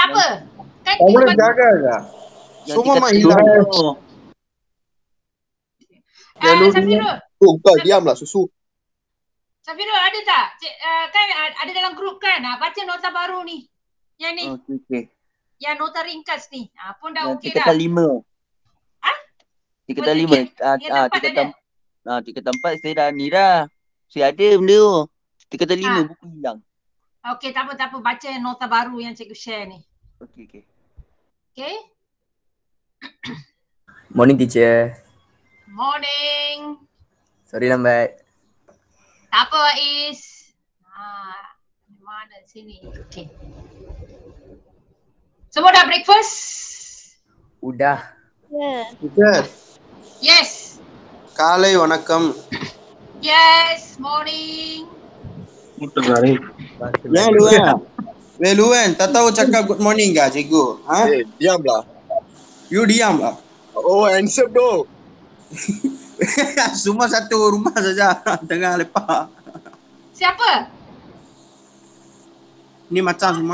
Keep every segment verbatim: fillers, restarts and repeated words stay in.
apa? Kan Tak boleh jaga ke? Semua mak hilang. Ah, Safirul. Oh, kau diamlah susu. Safirul ada tak? Cik, uh, kan ada dalam grup kan? Uh, baca nota baru ni. Yang ni. Okey, okey. Yang nota ringkas ni. Ah, pun dah okey dah. dah. Tingkatan lima. Ah? Tingkatan lima. Ah, ah, tingkatan ah, tingkatan empat saya dah ni dah. Saya ada benda tu. Tingkatan lima buku hilang. Okey, tak apa, tak apa. Baca nota baru yang cikgu share ni. Okey, okey. Okey. Morning teacher. Morning. Sorry lambat. Tak apa Ais. Ha, mana sini. Okey. Semua dah breakfast? Udah. Yeah. Teacher. Yes. Kalai vanakkam. Yes, morning. Betul hari. Ya Luan. Weh Luan, tak tahu cakap good morning ke cikgu? Ha? Eh, diamlah. You diam lah. Oh, handsome tu. Semua satu rumah saja tengah lepak. Siapa? Ni macam semua.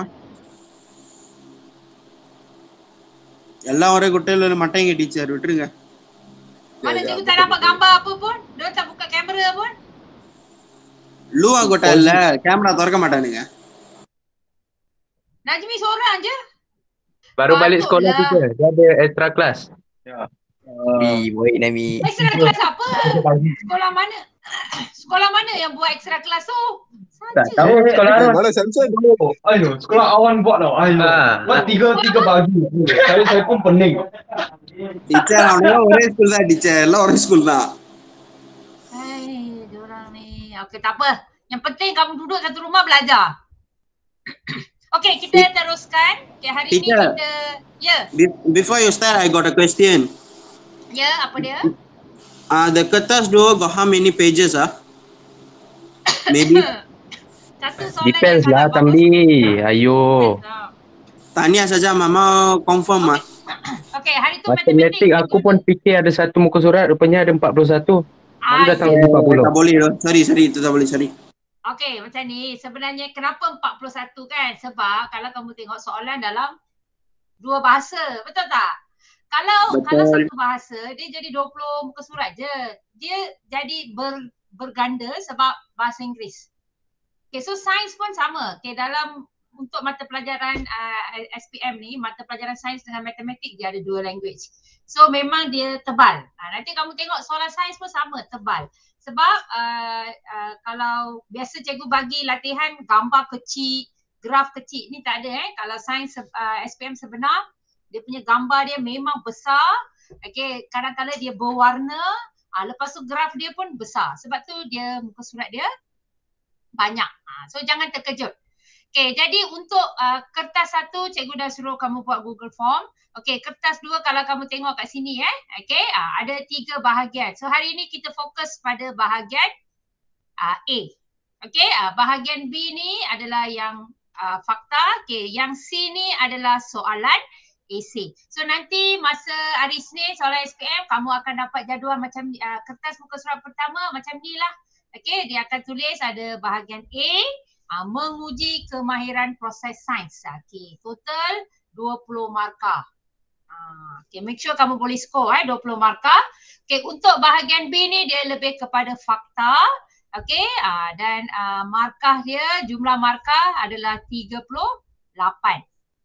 எல்லாம் ஒரே குட்டையில மாட்டேங்க டீச்சர் விட்டுருங்க. Mana cikgu tak dapat gambar apa pun? Dia tak buka kamera pun? Lu anggota இல்ல kamera திறக்க மாட்டானுங்க. Najmi seorang je. Baru balik sekolah teacher. Dia ada extra class. Ya. Bi, baik Nami. Extra kelas apa? Sekolah mana? Sekolah mana yang buat extra kelas tu? Tak tahu sekolah Arun. Mana Samson? Ayo, sekolah awan buat tau. Ayo. Buat tiga tiga pagi. Saya saya pun pening. Teacher அவனே ஒரே ஸ்கூல் தான் டீச்சர். எல்லாம் ஒரே ஸ்கூல் தான். Hai, diorang ni. Okey, tak apa. Yang penting kamu duduk satu rumah belajar. Okey, kita teruskan. Okey, hari ni Teacher. kita ya. Be- Before you start, I got a question. Ya, apa dia? Uh, the kertas dua got how many pages ah? Maybe. Satu soalan Depends yang lah sangat bagus. Tambi. Ayo. Tanya saja mama confirm ah. Okey, hari tu Matematik aku pun fikir ada satu muka surat. Rupanya ada empat puluh satu. Baru datang lagi empat puluh. Tak boleh tu. Sorry, sorry. Itu tak boleh, sorry. Okey, macam ni. Sebenarnya kenapa empat puluh satu kan? Sebab kalau kamu tengok soalan dalam dua bahasa. Betul tak? Kalau Betul. kalau satu bahasa, dia jadi dua puluh muka surat je. Dia jadi ber, berganda sebab bahasa Inggeris. Okay, so sains pun sama. Okay, dalam untuk mata pelajaran uh, S P M ni, mata pelajaran sains dengan matematik, dia ada dua language. So memang dia tebal. Uh, nanti kamu tengok soalan sains pun sama, tebal. Sebab uh, uh, kalau biasa cikgu bagi latihan gambar kecil, graf kecil, ni tak ada eh. Kalau sains uh, S P M sebenar, dia punya gambar dia memang besar. Okay, kadang-kadang dia berwarna. Uh, lepas tu graf dia pun besar. Sebab tu dia muka surat dia banyak. Uh, so jangan terkejut. Okay, jadi untuk uh, kertas satu, cikgu dah suruh kamu buat Google Form. Okay, kertas dua kalau kamu tengok kat sini eh. Okay, uh, ada tiga bahagian. So hari ini kita fokus pada bahagian uh, A. Okay, uh, bahagian B ni adalah yang uh, fakta. Okay, yang C ni adalah soalan essay. So nanti masa hari Isnin soalan S P M kamu akan dapat jadual macam uh, kertas muka surat pertama macam ni lah. Okay, dia akan tulis ada bahagian A, uh, menguji kemahiran proses sains. Okay, total dua puluh markah. Uh, okay, make sure kamu boleh score eh, dua puluh markah. Okay, untuk bahagian B ni dia lebih kepada fakta. Okay, uh, dan uh, markah dia, jumlah markah adalah tiga puluh lapan.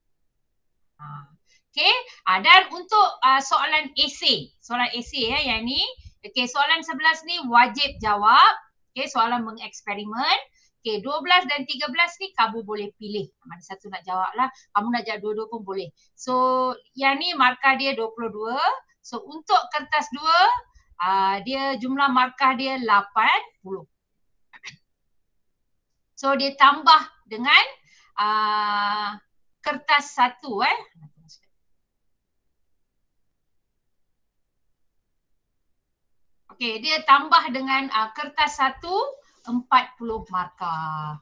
Uh, okay, uh, dan untuk uh, soalan essay, soalan essay eh, yang ni. Okay, soalan sebelas ni wajib jawab. Okay, soalan mengeksperimen. Okay, dua belas dan tiga belas ni kamu boleh pilih. Mana satu nak jawab lah. Kamu nak jawab dua-dua pun boleh. So, yang ni markah dia dua puluh dua. So, untuk kertas dua, uh, dia jumlah markah dia lapan puluh. So, dia tambah dengan uh, kertas satu eh. Okay, dia tambah dengan uh, kertas satu, empat puluh markah.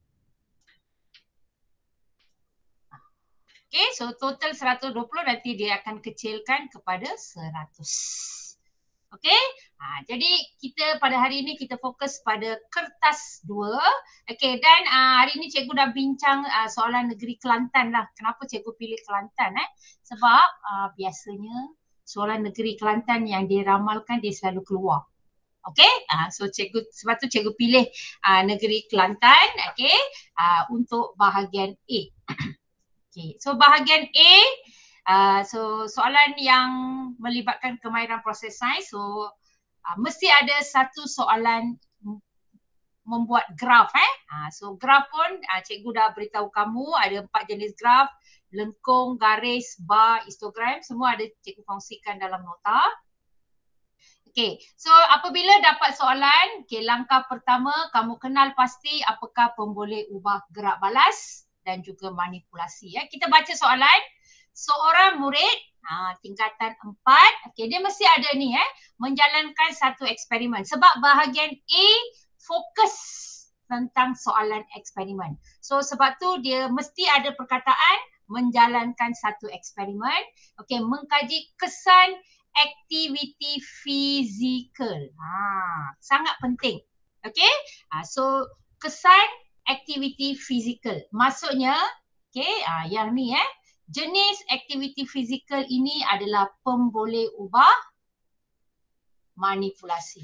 Okay, so total seratus dua puluh, nanti dia akan kecilkan kepada seratus. Okey? Ha, jadi kita pada hari ini kita fokus pada kertas dua. Okey, dan uh, hari ini cikgu dah bincang uh, soalan negeri Kelantan lah. Kenapa cikgu pilih Kelantan eh? Sebab uh, biasanya soalan negeri Kelantan yang diramalkan dia selalu keluar. Okey, uh, so cikgu sebab tu cikgu pilih uh, negeri Kelantan, okey, uh, untuk bahagian A. Okey, so bahagian A, uh, so soalan yang melibatkan kemahiran proses sains, so uh, mesti ada satu soalan membuat graf eh. Uh, so graf pun uh, cikgu dah beritahu kamu ada empat jenis graf, lengkung, garis, bar, histogram, semua ada cikgu kongsikan dalam nota. Okey, so apabila dapat soalan, okay, langkah pertama kamu kenal pasti apakah pemboleh ubah gerak balas dan juga manipulasi. Ya. Kita baca soalan, seorang murid ha, tingkatan empat, okay, dia mesti ada ni eh, menjalankan satu eksperimen. Sebab bahagian A fokus tentang soalan eksperimen. So sebab tu dia mesti ada perkataan menjalankan satu eksperimen. Okay, mengkaji kesan aktiviti fizikal. Ha, sangat penting. Okay, ha, so kesan aktiviti fizikal. Maksudnya, okay, ha, yang ni eh, jenis aktiviti fizikal ini adalah pemboleh ubah manipulasi.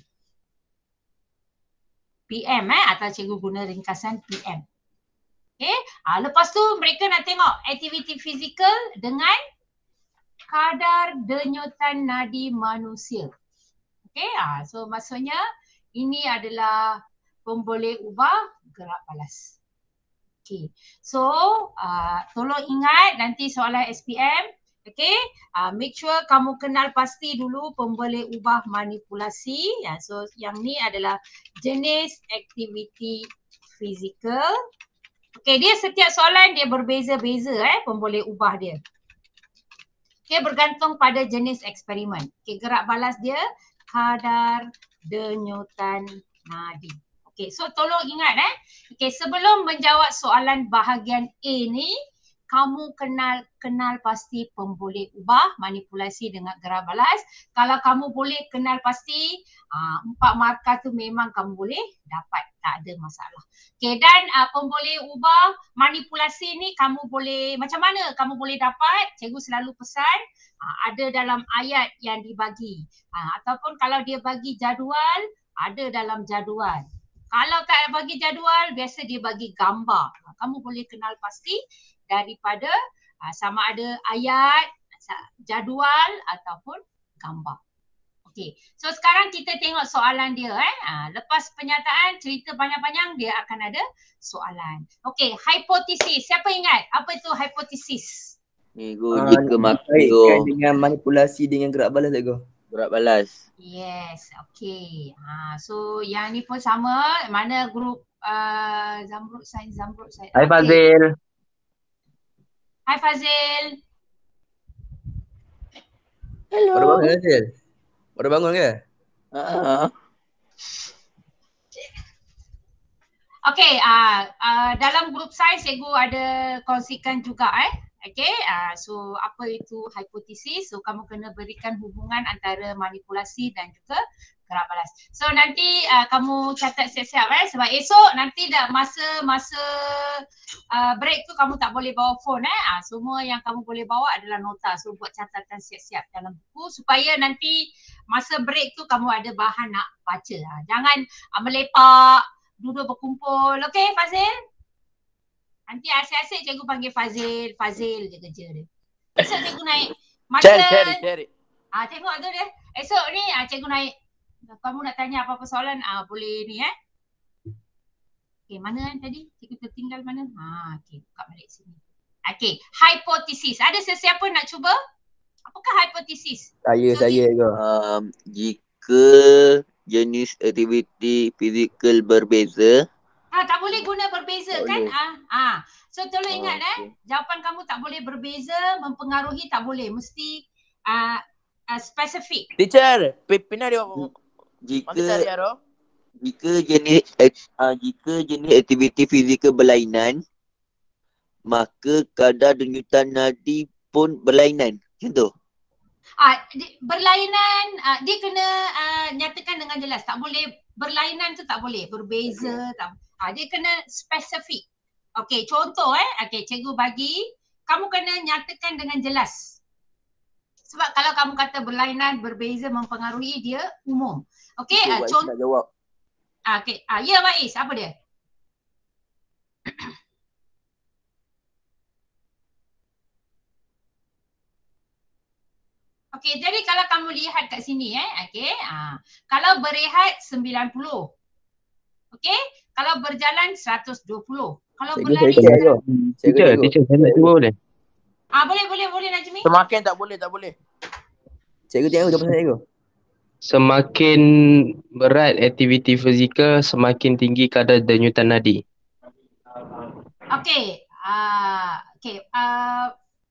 P M eh, atau cikgu guna ringkasan P M. Okay, ha, lepas tu mereka nak tengok aktiviti fizikal dengan kadar denyutan nadi manusia. Okay, ha, so maksudnya ini adalah pemboleh ubah gerak balas. Okay, so uh, tolong ingat nanti soalan S P M. Okay, uh, make sure kamu kenal pasti dulu pemboleh ubah manipulasi. Ya, so yang ni adalah jenis aktiviti fizikal. Okay, dia setiap soalan dia berbeza-beza eh pemboleh ubah dia. Okay, bergantung pada jenis eksperimen. Okay, gerak balas dia kadar denyutan nadi. Okay, so tolong ingat eh. Okay, sebelum menjawab soalan bahagian A ni, kamu kenal kenal pasti pemboleh ubah manipulasi dengan gerak balas. Kalau kamu boleh kenal pasti uh, empat markah tu memang kamu boleh dapat, tak ada masalah. Okay, dan uh, pemboleh ubah manipulasi ni kamu boleh, macam mana kamu boleh dapat? Cikgu selalu pesan uh, ada dalam ayat yang dibagi. Uh, ataupun kalau dia bagi jadual, ada dalam jadual. Kalau tak bagi jadual, biasa dia bagi gambar. Uh, kamu boleh kenal pasti daripada uh, sama ada ayat, jadual ataupun gambar. Okey, so sekarang kita tengok soalan dia eh. Uh, lepas penyataan, cerita panjang-panjang, dia akan ada soalan. Okey, hipotesis. Siapa ingat apa itu hipotesis? Ni go Ah, jika nak makan kaitkan go dengan manipulasi dengan gerak balas tak go? gerak balas. Yes, okey. Ha, so yang ni pun sama. Mana grup uh, Zamrud Sains, Zamrud Sains. Hai Okey. Fazil. Hai Fazil. Baru bangun ke Zil? Baru bangun ke? Ah, Okey, uh, uh, dalam grup sains cikgu ada kongsikan juga eh. Okey, uh, so apa itu hipotesis? So kamu kena berikan hubungan antara manipulasi dan juga gerak balas. So nanti uh, kamu catat siap-siap eh, sebab esok nanti dah masa-masa uh, break tu kamu tak boleh bawa phone eh. Uh, semua yang kamu boleh bawa adalah nota. So buat catatan siap-siap dalam buku supaya nanti masa break tu kamu ada bahan nak baca. Uh, jangan uh, melepak, duduk berkumpul. Okey Fazil? Nanti asyik-asyik cikgu panggil Fazil, Fazil je kerja dia. Esok cikgu naik masa Cari, cari, cari. Ah, tengok tu dia. Esok ni ah, cikgu naik. Kamu nak tanya apa-apa soalan, ah, boleh ni eh. Okey, mana kan tadi? Cikgu tertinggal mana? Ha, okey, buka balik sini. Okey, hipotesis. Ada sesiapa nak cuba? Apakah hipotesis? Saya, So, saya go. um, jika jenis aktiviti fizikal berbeza. Ah, tak boleh guna berbeza Tak kan? boleh. Ah, ah. So tolong Oh, ingat eh, okey. jawapan kamu tak boleh berbeza, mempengaruhi tak boleh. Mesti ah, ah, spesifik. Teacher, pi- pina dia. Jika Mana cari aro? jika jenis ak- uh, jika jenis aktiviti fizikal berlainan, maka kadar denyutan nadi pun berlainan. Macam tu. Ah, di- berlainan, ah, dia kena ah, nyatakan dengan jelas. Tak boleh, berlainan tu tak boleh. Berbeza, tak. Ah, dia kena spesifik. Okey, contoh eh. Okey, cikgu bagi, kamu kena nyatakan dengan jelas. Sebab kalau kamu kata berlainan, berbeza, mempengaruhi, dia umum. Okey, Okay, ah, Wais contoh. nak jawab. Ah, okay. Ah, ya Wais, apa dia? Okey, jadi kalau kamu lihat kat sini eh, okey. Ah, kalau berehat sembilan puluh. Okey, kalau berjalan seratus dua puluh. Kalau Cikgu saya berlari check tu. Cikgu, Teacher, cikgu. teacher, saya nak cuba boleh? Ah, boleh boleh boleh Najmi. Semakin tak boleh, tak boleh. Cikgu tengok jawapan saya cikgu. Semakin berat aktiviti fizikal, semakin tinggi kadar denyutan nadi. Okey. Ah, okey. Ah,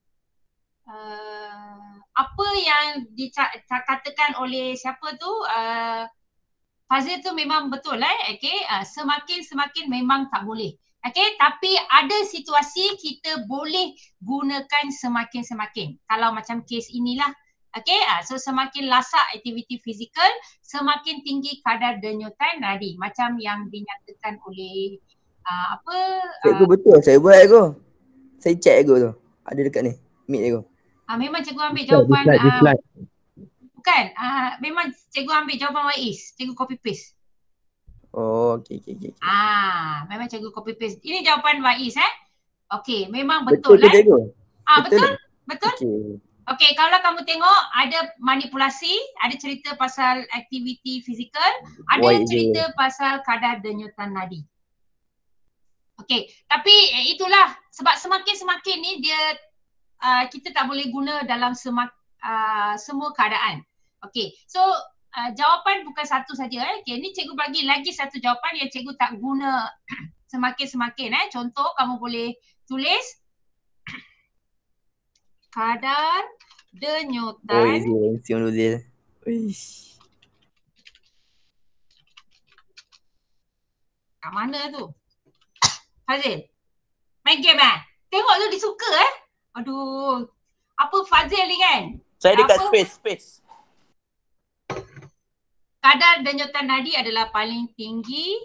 uh, apa yang dikatakan oleh siapa tu? Uh, Fazil tu memang betul eh. Okey, uh, semakin-semakin memang tak boleh. Okey, tapi ada situasi kita boleh gunakan semakin-semakin. Kalau macam kes inilah. Okey, uh, so semakin lasak aktiviti fizikal, semakin tinggi kadar denyutan nadi. Macam yang dinyatakan oleh uh, apa? Cikgu Uh, betul saya buat cikgu. Saya check cikgu tu. Ada dekat ni. Meet cikgu. uh, memang cikgu ambil Di jawapan. slide, di Uh, slide. bukan, uh, memang cikgu ambil jawapan Wais. Cikgu copy paste. Oh, okey okey okey. Ah, memang cikgu copy paste. Ini jawapan Wais eh. Okey, memang betul, Betul ke eh. cikgu? Ah, betul. betul. Betul. Okey. Okey, kalau kamu tengok ada manipulasi, ada cerita pasal aktiviti fizikal, ada Why cerita dia? pasal kadar denyutan nadi. Okey, tapi eh, itulah sebab semakin-semakin ni dia uh, kita tak boleh guna dalam semak, uh, semua keadaan. Okey, so uh, jawapan bukan satu saja eh. Okey, ni cikgu bagi lagi satu jawapan yang cikgu tak guna semakin-semakin eh. Contoh kamu boleh tulis kadar Oh, denyutan. dia siung dulu dia. Uish. Kat mana tu? Fazil. Main game eh? Tengok tu dia suka eh. Aduh. Apa Fazil ni kan? Saya dekat Apa? space, space. Kadar denyutan nadi adalah paling tinggi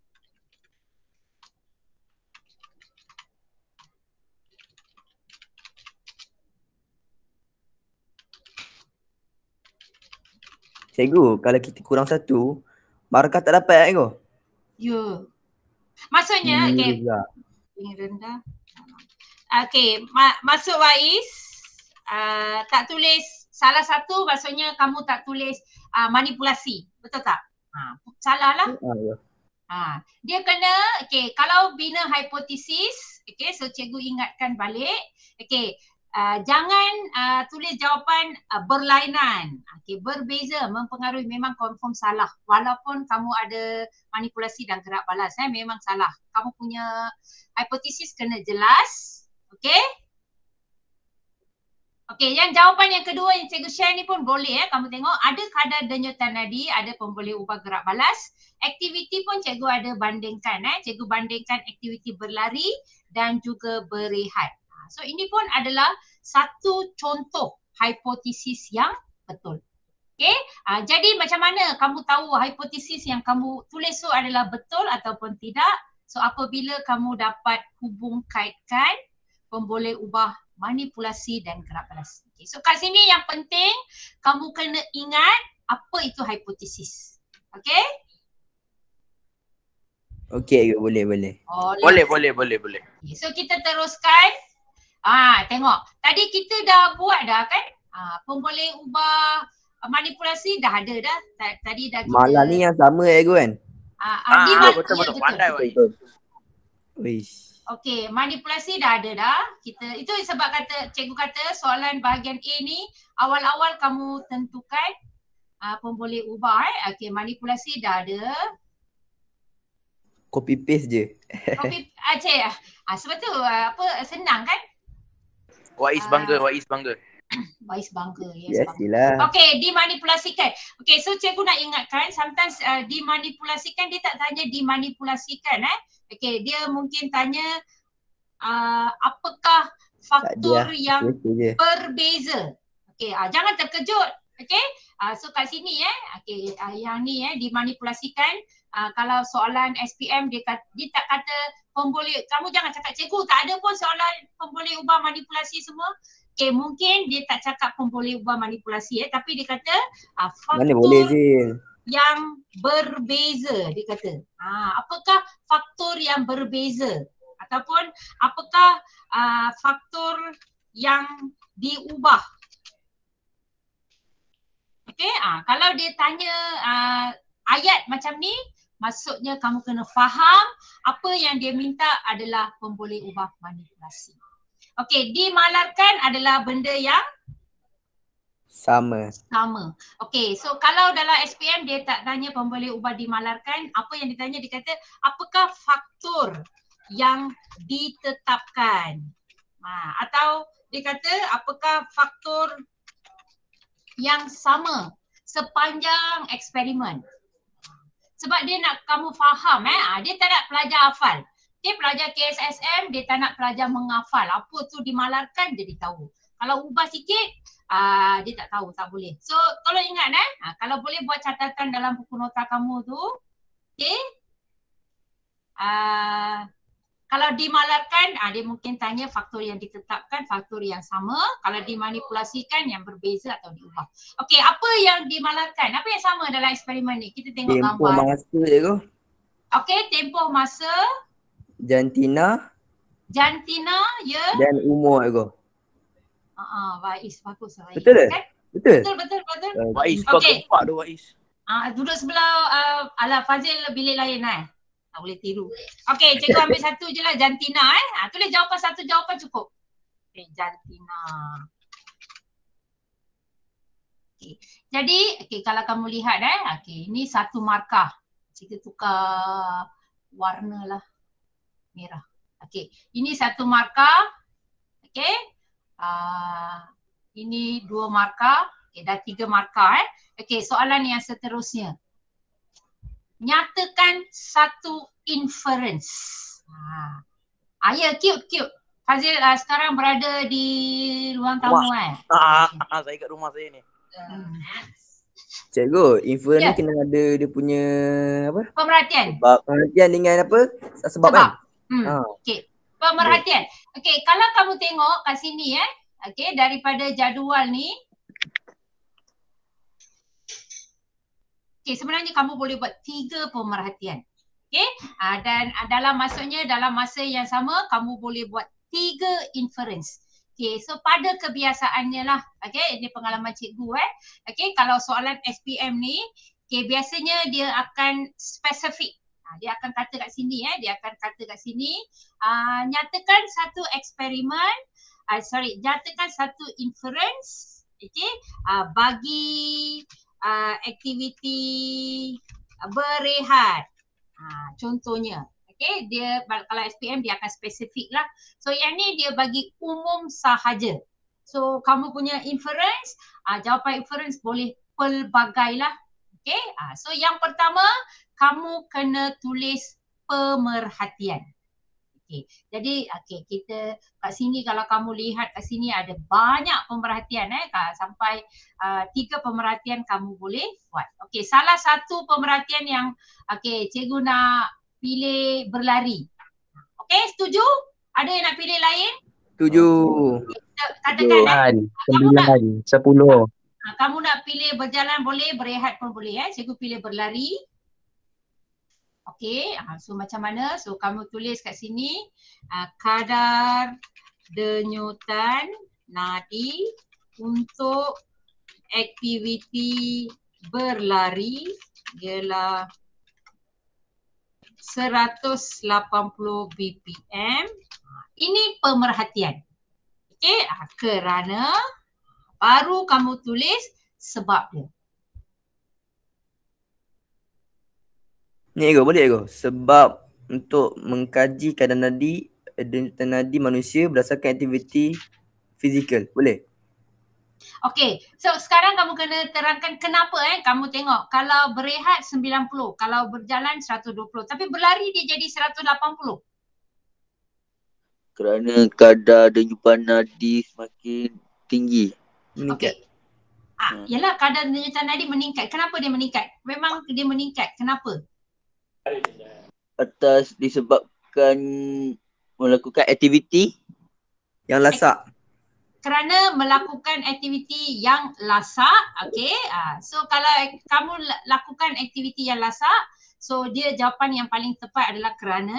Cikgu, kalau kita kurang satu, markah tak dapat cikgu. ya. Maksudnya, Hmm, okey, pula. ini rendah. Okey, ma- maksud Wais, uh, tak tulis salah satu maksudnya kamu tak tulis uh, manipulasi. Betul tak? Ha, salah lah. Ah, ya. Ha, dia kena, okey, kalau bina hipotesis, okey, so cikgu ingatkan balik, okey, uh, jangan uh, tulis jawapan uh, berlainan, okey, berbeza, mempengaruhi, memang confirm salah. Walaupun kamu ada manipulasi dan gerak balas, eh, memang salah. Kamu punya hipotesis kena jelas, okey. Okey, yang jawapan yang kedua yang cikgu share ni pun boleh eh. Kamu tengok ada kadar denyutan nadi, ada pun boleh ubah gerak balas. Aktiviti pun cikgu ada bandingkan eh. Cikgu bandingkan aktiviti berlari dan juga berehat. So ini pun adalah satu contoh hipotesis yang betul. Okey, uh, jadi macam mana kamu tahu hipotesis yang kamu tulis tu adalah betul ataupun tidak? So apabila kamu dapat hubung kaitkan, pun boleh ubah manipulasi dan gerak balas. Okay. So kat sini yang penting kamu kena ingat apa itu hipotesis. Okay? Okey, boleh boleh. Boleh, boleh, boleh, boleh. Okay. So kita teruskan. Ah, tengok. Tadi kita dah buat dah kan? Ah, pun boleh ubah manipulasi dah ada dah. Tadi dah kita. Malam ni yang sama cikgu kan? Ah, Ah, di ah mana? betul, betul. Ya, Pandai, Wai. Uish. Okey, manipulasi dah ada dah. Kita itu sebab kata cikgu kata soalan bahagian A ni awal-awal kamu tentukan uh, pun boleh ubah eh. Okey, manipulasi dah ada. Copy paste je. Okey, ah cik. Ah sebab tu uh, apa senang kan? Wais bangga, Wais bangga. Wais bangga. Yes, Yes, bangga. sila. Okey, dimanipulasikan. Okey, so cikgu nak ingatkan sometimes uh, dimanipulasikan dia tak tanya dimanipulasikan eh. Okey, dia mungkin tanya uh, apakah faktor Tak ada, yang itu je. berbeza. Okey, uh, jangan terkejut. Okey, uh, so kat sini eh, okey, uh, yang ni eh dimanipulasikan. Uh, kalau soalan S P M dia, kata, dia tak kata pemboleh, kamu jangan cakap cikgu tak ada pun soalan pemboleh ubah manipulasi semua. Okey, mungkin dia tak cakap pemboleh ubah manipulasi eh, tapi dia kata uh, Mana boleh faktor Zin? yang berbeza, dia kata. Uh, apakah faktor yang berbeza? Ataupun apakah uh, faktor yang diubah? Okey, ah kalau dia tanya uh, ayat macam ni, maksudnya kamu kena faham apa yang dia minta adalah pemboleh ubah manipulasi. Okey, dimalarkan adalah benda yang Sama. sama. Okey, so kalau dalam S P M dia tak tanya pemboleh ubah dimalarkan, apa yang ditanya dia kata apakah faktor yang ditetapkan. Ha, atau dia kata apakah faktor yang sama sepanjang eksperimen. Sebab dia nak kamu faham eh, dia tak nak pelajar hafal. Okay, pelajar K S S M dia tak nak pelajar menghafal. Apa tu dimalarkan jadi tahu. Kalau ubah sikit, uh, dia tak tahu, tak boleh. So tolong ingat eh, uh, kalau boleh buat catatan dalam buku nota kamu tu. Okay. Uh, Kalau dimalarkan, ah, dia mungkin tanya faktor yang ditetapkan, faktor yang sama. Kalau dimanipulasikan, yang berbeza atau diubah. Okey, apa yang dimalarkan? Apa yang sama dalam eksperimen ni? Kita tengok Tempoh gambar. masa je tu. Okey, tempoh masa, Jantina jantina, ya. dan umur tu. Ah, uh, Waiz, bagus Waiz. Betul ke? Kan? Betul? Betul, betul, betul. Uh, Waiz kau Okey. gempak tu Waiz. Ah, uh, duduk sebelah uh, Alah Fazil bilik lain eh. Tak boleh tiru. Okey, cikgu ambil satu je lah, jantina eh. Ha, tulis jawapan satu jawapan cukup. Okey, jantina. Okey. Jadi, okey kalau kamu lihat eh, okey, ini satu markah. Kita tukar warna lah. Merah. Okey, ini satu markah. Okey. Uh, ini dua markah. Okey, dah tiga markah eh. Okey, soalan yang seterusnya. Nyatakan satu inference. Ha. Ah, ya, cute, cute. Fazil uh, sekarang berada di ruang tamu eh. Ah, ah, saya kat rumah saya ni. Hmm. Cikgu, inference Ya. ni kena ada dia punya apa? Pemerhatian. Sebab pengertian dengan apa? Sebab, Sebab. kan? Hmm. Ha. Okey. Pemerhatian. Okey, kalau kamu tengok kat sini eh. Okey, daripada jadual ni. Okey, sebenarnya kamu boleh buat tiga pemerhatian. Okey, uh, dan uh, dalam maksudnya dalam masa yang sama kamu boleh buat tiga inference. Okey, so pada kebiasaannya lah. Okey, ini pengalaman cikgu eh. Okey, kalau soalan S P M ni, okey biasanya dia akan spesifik. Uh, dia akan kata kat sini eh, dia akan kata kat sini, uh, nyatakan satu eksperimen, uh, sorry, nyatakan satu inference. Okey, uh, bagi Uh, aktiviti uh, berehat. Uh, contohnya. Okay, dia kalau S P M dia akan spesifik lah. So yang ni dia bagi umum sahaja. So kamu punya inference, uh, jawapan inference boleh pelbagai lah. Okay, uh, so yang pertama kamu kena tulis pemerhatian. Okay. Jadi okay, kita kat sini kalau kamu lihat kat sini ada banyak pemerhatian eh sampai uh, tiga pemerhatian kamu boleh buat. Okey, salah satu pemerhatian yang okey cikgu nak pilih berlari. Okey, setuju? Ada yang nak pilih lain? Setuju. Katakan eh. Sembilan, sepuluh. Uh, kamu nak pilih berjalan boleh, berehat pun boleh eh. Cikgu pilih berlari. Okey, so macam mana? So kamu tulis kat sini uh, kadar denyutan nadi untuk aktiviti berlari ialah seratus lapan puluh B P M. Ini pemerhatian. Okey, uh, kerana baru kamu tulis sebab dia. Ni Ego, boleh Ego? Sebab untuk mengkaji kadar nadi, denyutan nadi manusia berdasarkan aktiviti fizikal. Boleh? Okey, so sekarang kamu kena terangkan kenapa eh. Kamu tengok kalau berehat sembilan puluh, kalau berjalan seratus dua puluh. Tapi berlari dia jadi seratus lapan puluh. Kerana kadar denyutan nadi semakin tinggi. Okey. Ah, yalah kadar denyutan nadi meningkat. Kenapa dia meningkat? Memang dia meningkat. Kenapa? Atas disebabkan melakukan aktiviti yang lasak. Kerana melakukan aktiviti yang lasak, okay. Uh, so kalau kamu lakukan aktiviti yang lasak, so dia jawapan yang paling tepat adalah kerana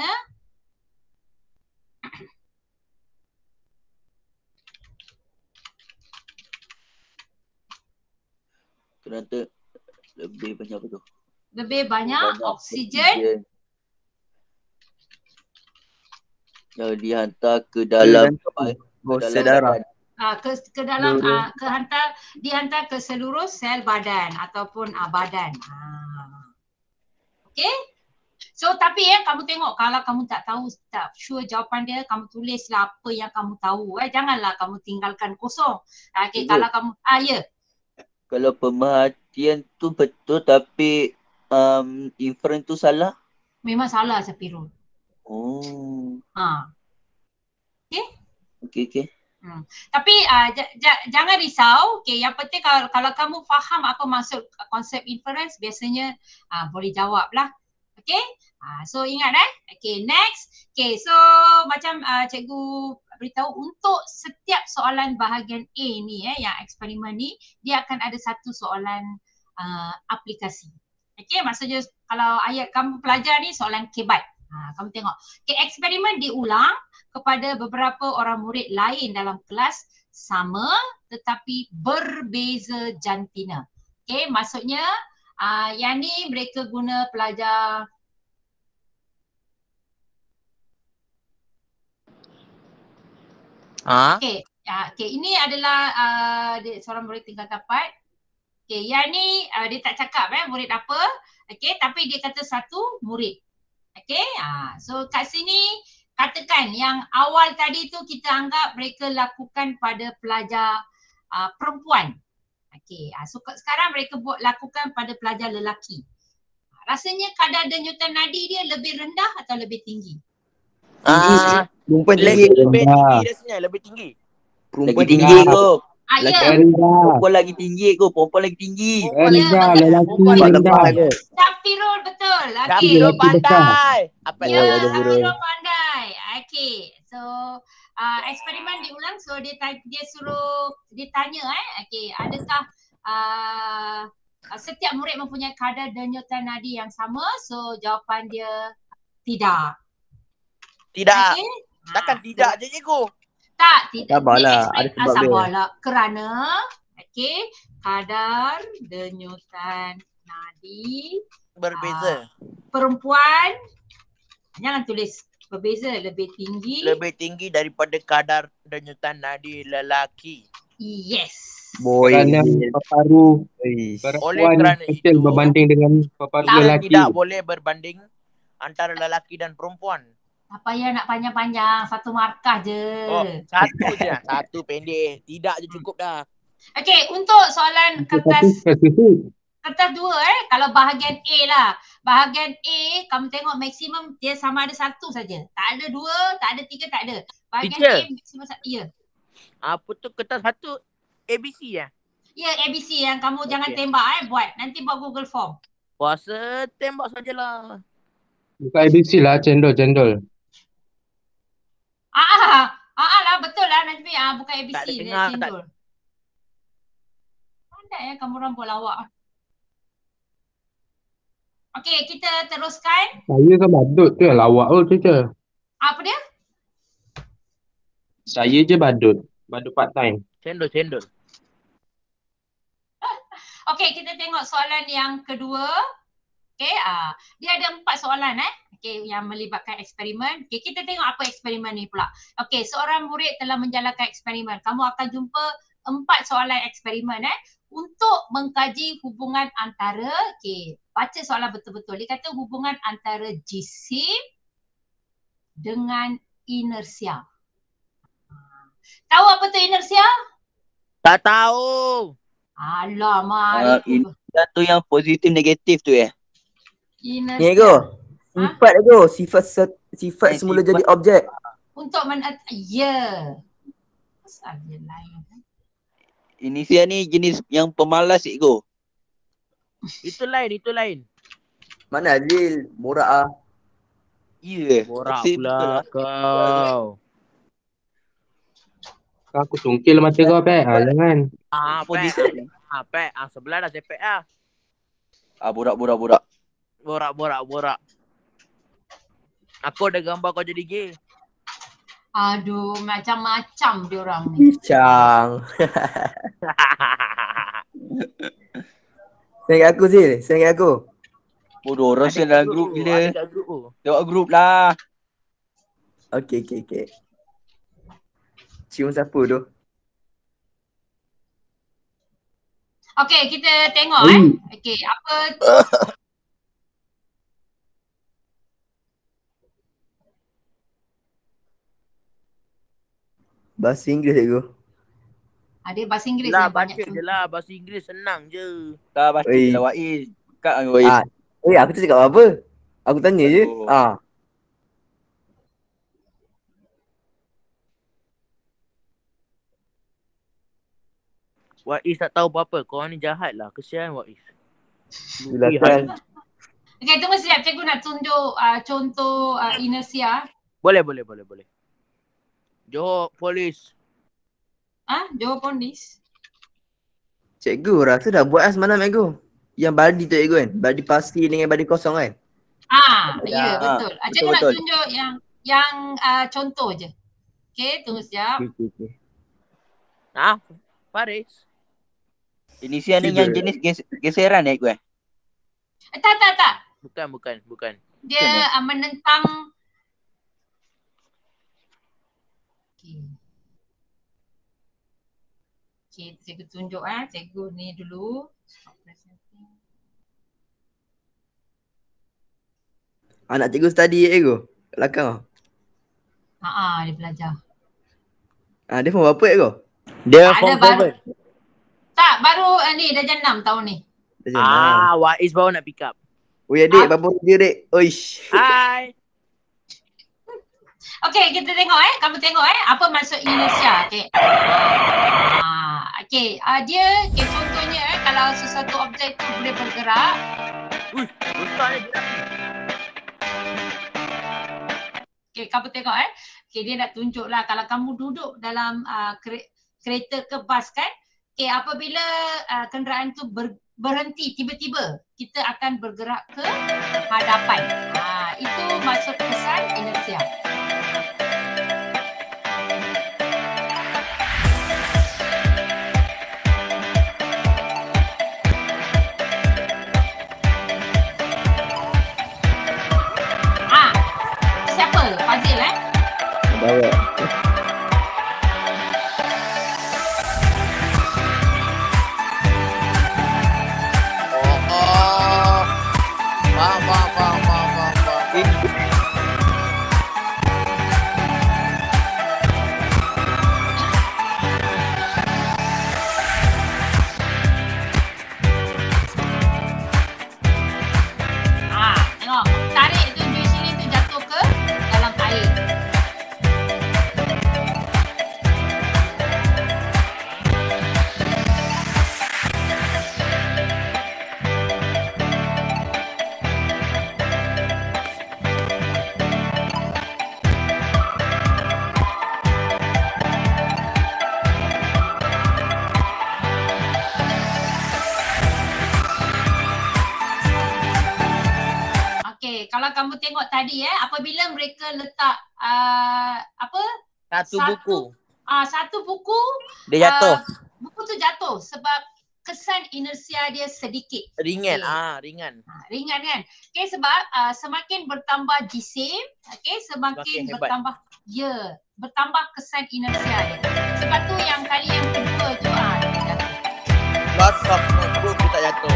kerana lebih banyak apa tu? Lebih banyak, banyak oksigen, oksigen yang dihantar ke dalam oh, darah. Uh, ke ke dalam uh, ke hantar dihantar ke seluruh sel badan ataupun uh, badan. Uh. Okay. So tapi ya kamu tengok kalau kamu tak tahu tak sure jawapan dia, kamu tulislah apa yang kamu tahu. Eh janganlah kamu tinggalkan kosong. Okay, kalau kamu ah ya. Kalau pemerhatian tu betul tapi um, inference tu salah. Memang salah Sapirul. Oh. Ha. Okay. Okay okay. Hmm. Tapi uh, j- j- jangan risau. Okay, yang penting kalau, kalau kamu faham apa maksud konsep inference, biasanya uh, boleh jawab lah. Okay, uh, so ingat eh. Okay, next. Okay, so macam uh, cikgu beritahu untuk setiap soalan bahagian A ni eh, yang eksperimen ni, dia akan ada satu soalan uh, aplikasi. Okay, maksudnya kalau ayat kamu pelajar ni soalan kebat. Ha, kamu tengok. Okay, eksperimen diulang kepada beberapa orang murid lain dalam kelas sama tetapi berbeza jantina. Okay, maksudnya uh, yang ni mereka guna pelajar Ha? Okay, uh, okay, ini adalah uh, dia, seorang murid tingkatan empat. Okay, yang ni uh, dia tak cakap eh murid apa. Okay, tapi dia kata satu murid. Okay, uh, so kat sini katakan yang awal tadi tu kita anggap mereka lakukan pada pelajar uh, perempuan. Okay, uh, so sekarang mereka buat lakukan pada pelajar lelaki. Rasanya kadar denyutan nadi dia lebih rendah atau lebih tinggi? Ah, Perempuan lebih, tinggi. lebih tinggi rasanya, lebih tinggi. Perempuan Lagi tinggi ko. Ah, ya. Perempuan lagi tinggi ko. Perempuan lagi tinggi. Ya, Perempuan lagi Syafirul betul. Okay. Syafirul pandai. Apa Ya, ya? Syafirul pandai. Okay. So, uh, eksperimen diulang. So, dia dia suruh, dia tanya eh. Okay, adakah uh, setiap murid mempunyai kadar denyutan nadi yang sama? So, jawapan dia tidak. Tidak. Okay? Takkan Ha, tidak so, je cikgu. Tak, tidak. Sabarlah, Ni ada eksperimen- sebab ah, dia. sabarlah. Kerana, okay, kadar denyutan nadi Berbeza. perempuan, jangan tulis berbeza, lebih tinggi. Lebih tinggi daripada kadar denyutan nadi lelaki. Yes. Boy. Kerana paru Oleh perempuan kerana kecil itu, berbanding dengan paru Kita lelaki. tidak boleh berbanding antara lelaki dan perempuan. Tak payah nak panjang-panjang, satu markah je. Oh, satu je. Satu pendek. Tidak je cukup dah. Okay, untuk soalan Tapi kertas spesifik. kertas dua eh, kalau bahagian A lah. Bahagian A, kamu tengok maksimum dia sama ada satu saja. Tak ada dua, tak ada tiga, tak ada. Bahagian Teacher. A maksimum satu. Ya. Apa tu kertas satu A B C ya? Ya, A B C yang kamu jangan Okey. tembak eh, buat. Nanti buat Google Form. Puasa tembak sajalah. Bukan A B C lah, cendol, cendol. Ah, ah, ah, ah lah, betul lah Najmi. Ah, bukan A B C Tak ada dia dengar, cendol. Pandai ya kamu orang buat lawak. Okey, kita teruskan. Saya kan badut tu lawak tu teacher. Apa dia? Saya je badut. Badut part time. Cendol, cendol. Okey, kita tengok soalan yang kedua. Okey, ah, dia ada empat soalan eh. Okey, yang melibatkan eksperimen. Okey, kita tengok apa eksperimen ni pula. Okey, seorang murid telah menjalankan eksperimen. Kamu akan jumpa empat soalan eksperimen eh untuk mengkaji hubungan antara, okey, baca soalan betul-betul. Dia kata hubungan antara jisim dengan inersia. Tahu apa tu inersia? Tak tahu. Alamak. Uh, inersia tu yang positif negatif tu ya. Inersia. Ni go. Ha? Sifat go. Sifat se- sifat Eh, semula sifat. jadi objek. Untuk men ya. Pasal dia lain. Inisia ni jenis yang pemalas ego. Itu lain, itu lain. Mana Azil? Borak ah. Ya. Borak Same pula betul lah. kau. Aku cungkil mata kau, Pek. Ah, jangan. Ah, pek. Position. Ah, pek. Ah, sebelah dah sepek ah. Ah, borak, borak, borak. Borak, borak, borak. Aku ada gambar kau jadi gay. Aduh, macam-macam diorang ni. Cang. Send kat aku Zil. Send kat aku. Bodoh, orang Ada send dalam kat grup tu, gila. Ada kat grup tu. Tengok grup lah. Okay, okay, okay. Cium siapa tu? Okey, kita tengok eh. Okey, apa Bahasa Inggeris cikgu. ada bahasa Inggeris Lah, ni banyak baca tu. je lah. Bahasa Inggeris senang je. Tak baca Oi. je lah Waiz. Kat dengan Waiz. Ah, eh aku tak cakap apa. Aku tanya je. Aduh. Ah. Waiz tak tahu apa-apa. Korang ni jahat lah. Kesian Waiz. Silakan. Okey, tunggu sekejap. Cikgu nak tunjuk uh, contoh uh, inersia. Boleh, boleh, boleh, boleh. Johor Polis. Ah, Johor Polis. Cikgu rasa dah buat lah semalam cikgu. Yang badi tu cikgu kan. Badi pasir dengan badi kosong kan. Ah, ya, Ya, yeah, betul. Ah, cikgu betul, nak betul. tunjuk yang yang uh, contoh je. Okey, tunggu sekejap. Okay, okay, okay. Ah, Faris. Inisia ni Cuba. yang jenis ges geseran eh gue. Eh, tak, tak, tak. Bukan, bukan, bukan. Dia Bukan, uh, menentang. Okey. Okey, cikgu tunjuk ah, cikgu ni dulu. Anak cikgu study cikgu. Kat belakang. Ha ah, dia belajar. Ah, dia form apa cikgu? Dia Tak form ada baru. seven. Tak, baru uh, ni dah enam tahun ni. Dah jangan. Ah, Waiz baru nak pick up. Oi adik, Ah. apa dia dek? Oish. Hai. Okey, kita tengok eh. Kamu tengok eh. Apa maksud inersia. Okey. Ah, okey. Uh, dia, okay, contohnya eh. Kalau sesuatu objek tu boleh bergerak. Uish, besar ni dia. Okey, kamu tengok eh. Okey, dia nak tunjuk lah. Kalau kamu duduk dalam uh, kere- kereta ke bas kan. Okey, apabila uh, kenderaan tu ber, berhenti tiba-tiba, kita akan bergerak ke hadapan. Ah, itu maksud kesan inersia. Ah, siapa? Fazil eh? Bawa. Oh, oh. Faham, faham, faham, faham, faham, faham. Ah, tengok. Tarik tu di sini tu jatuh ke dalam air. Okey, kalau kamu tengok tadi eh, apabila mereka letak uh, apa? Satu Satu. buku. Ah, uh, satu buku, Dia jatuh. uh, buku tu jatuh sebab kesan inersia dia sedikit. Ringan. okey. Ah, ringan. Ha, ringan kan? Okey, sebab uh, semakin bertambah jisim, okey, semakin, Semakin hebat. bertambah ya, bertambah kesan inersia dia. Sebab tu yang kali yang kedua tu ah dia jatuh. Lots of notebook kita jatuh.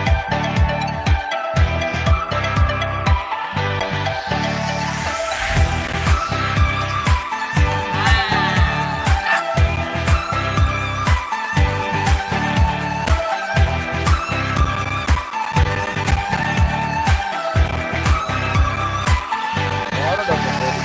Orang dah berani.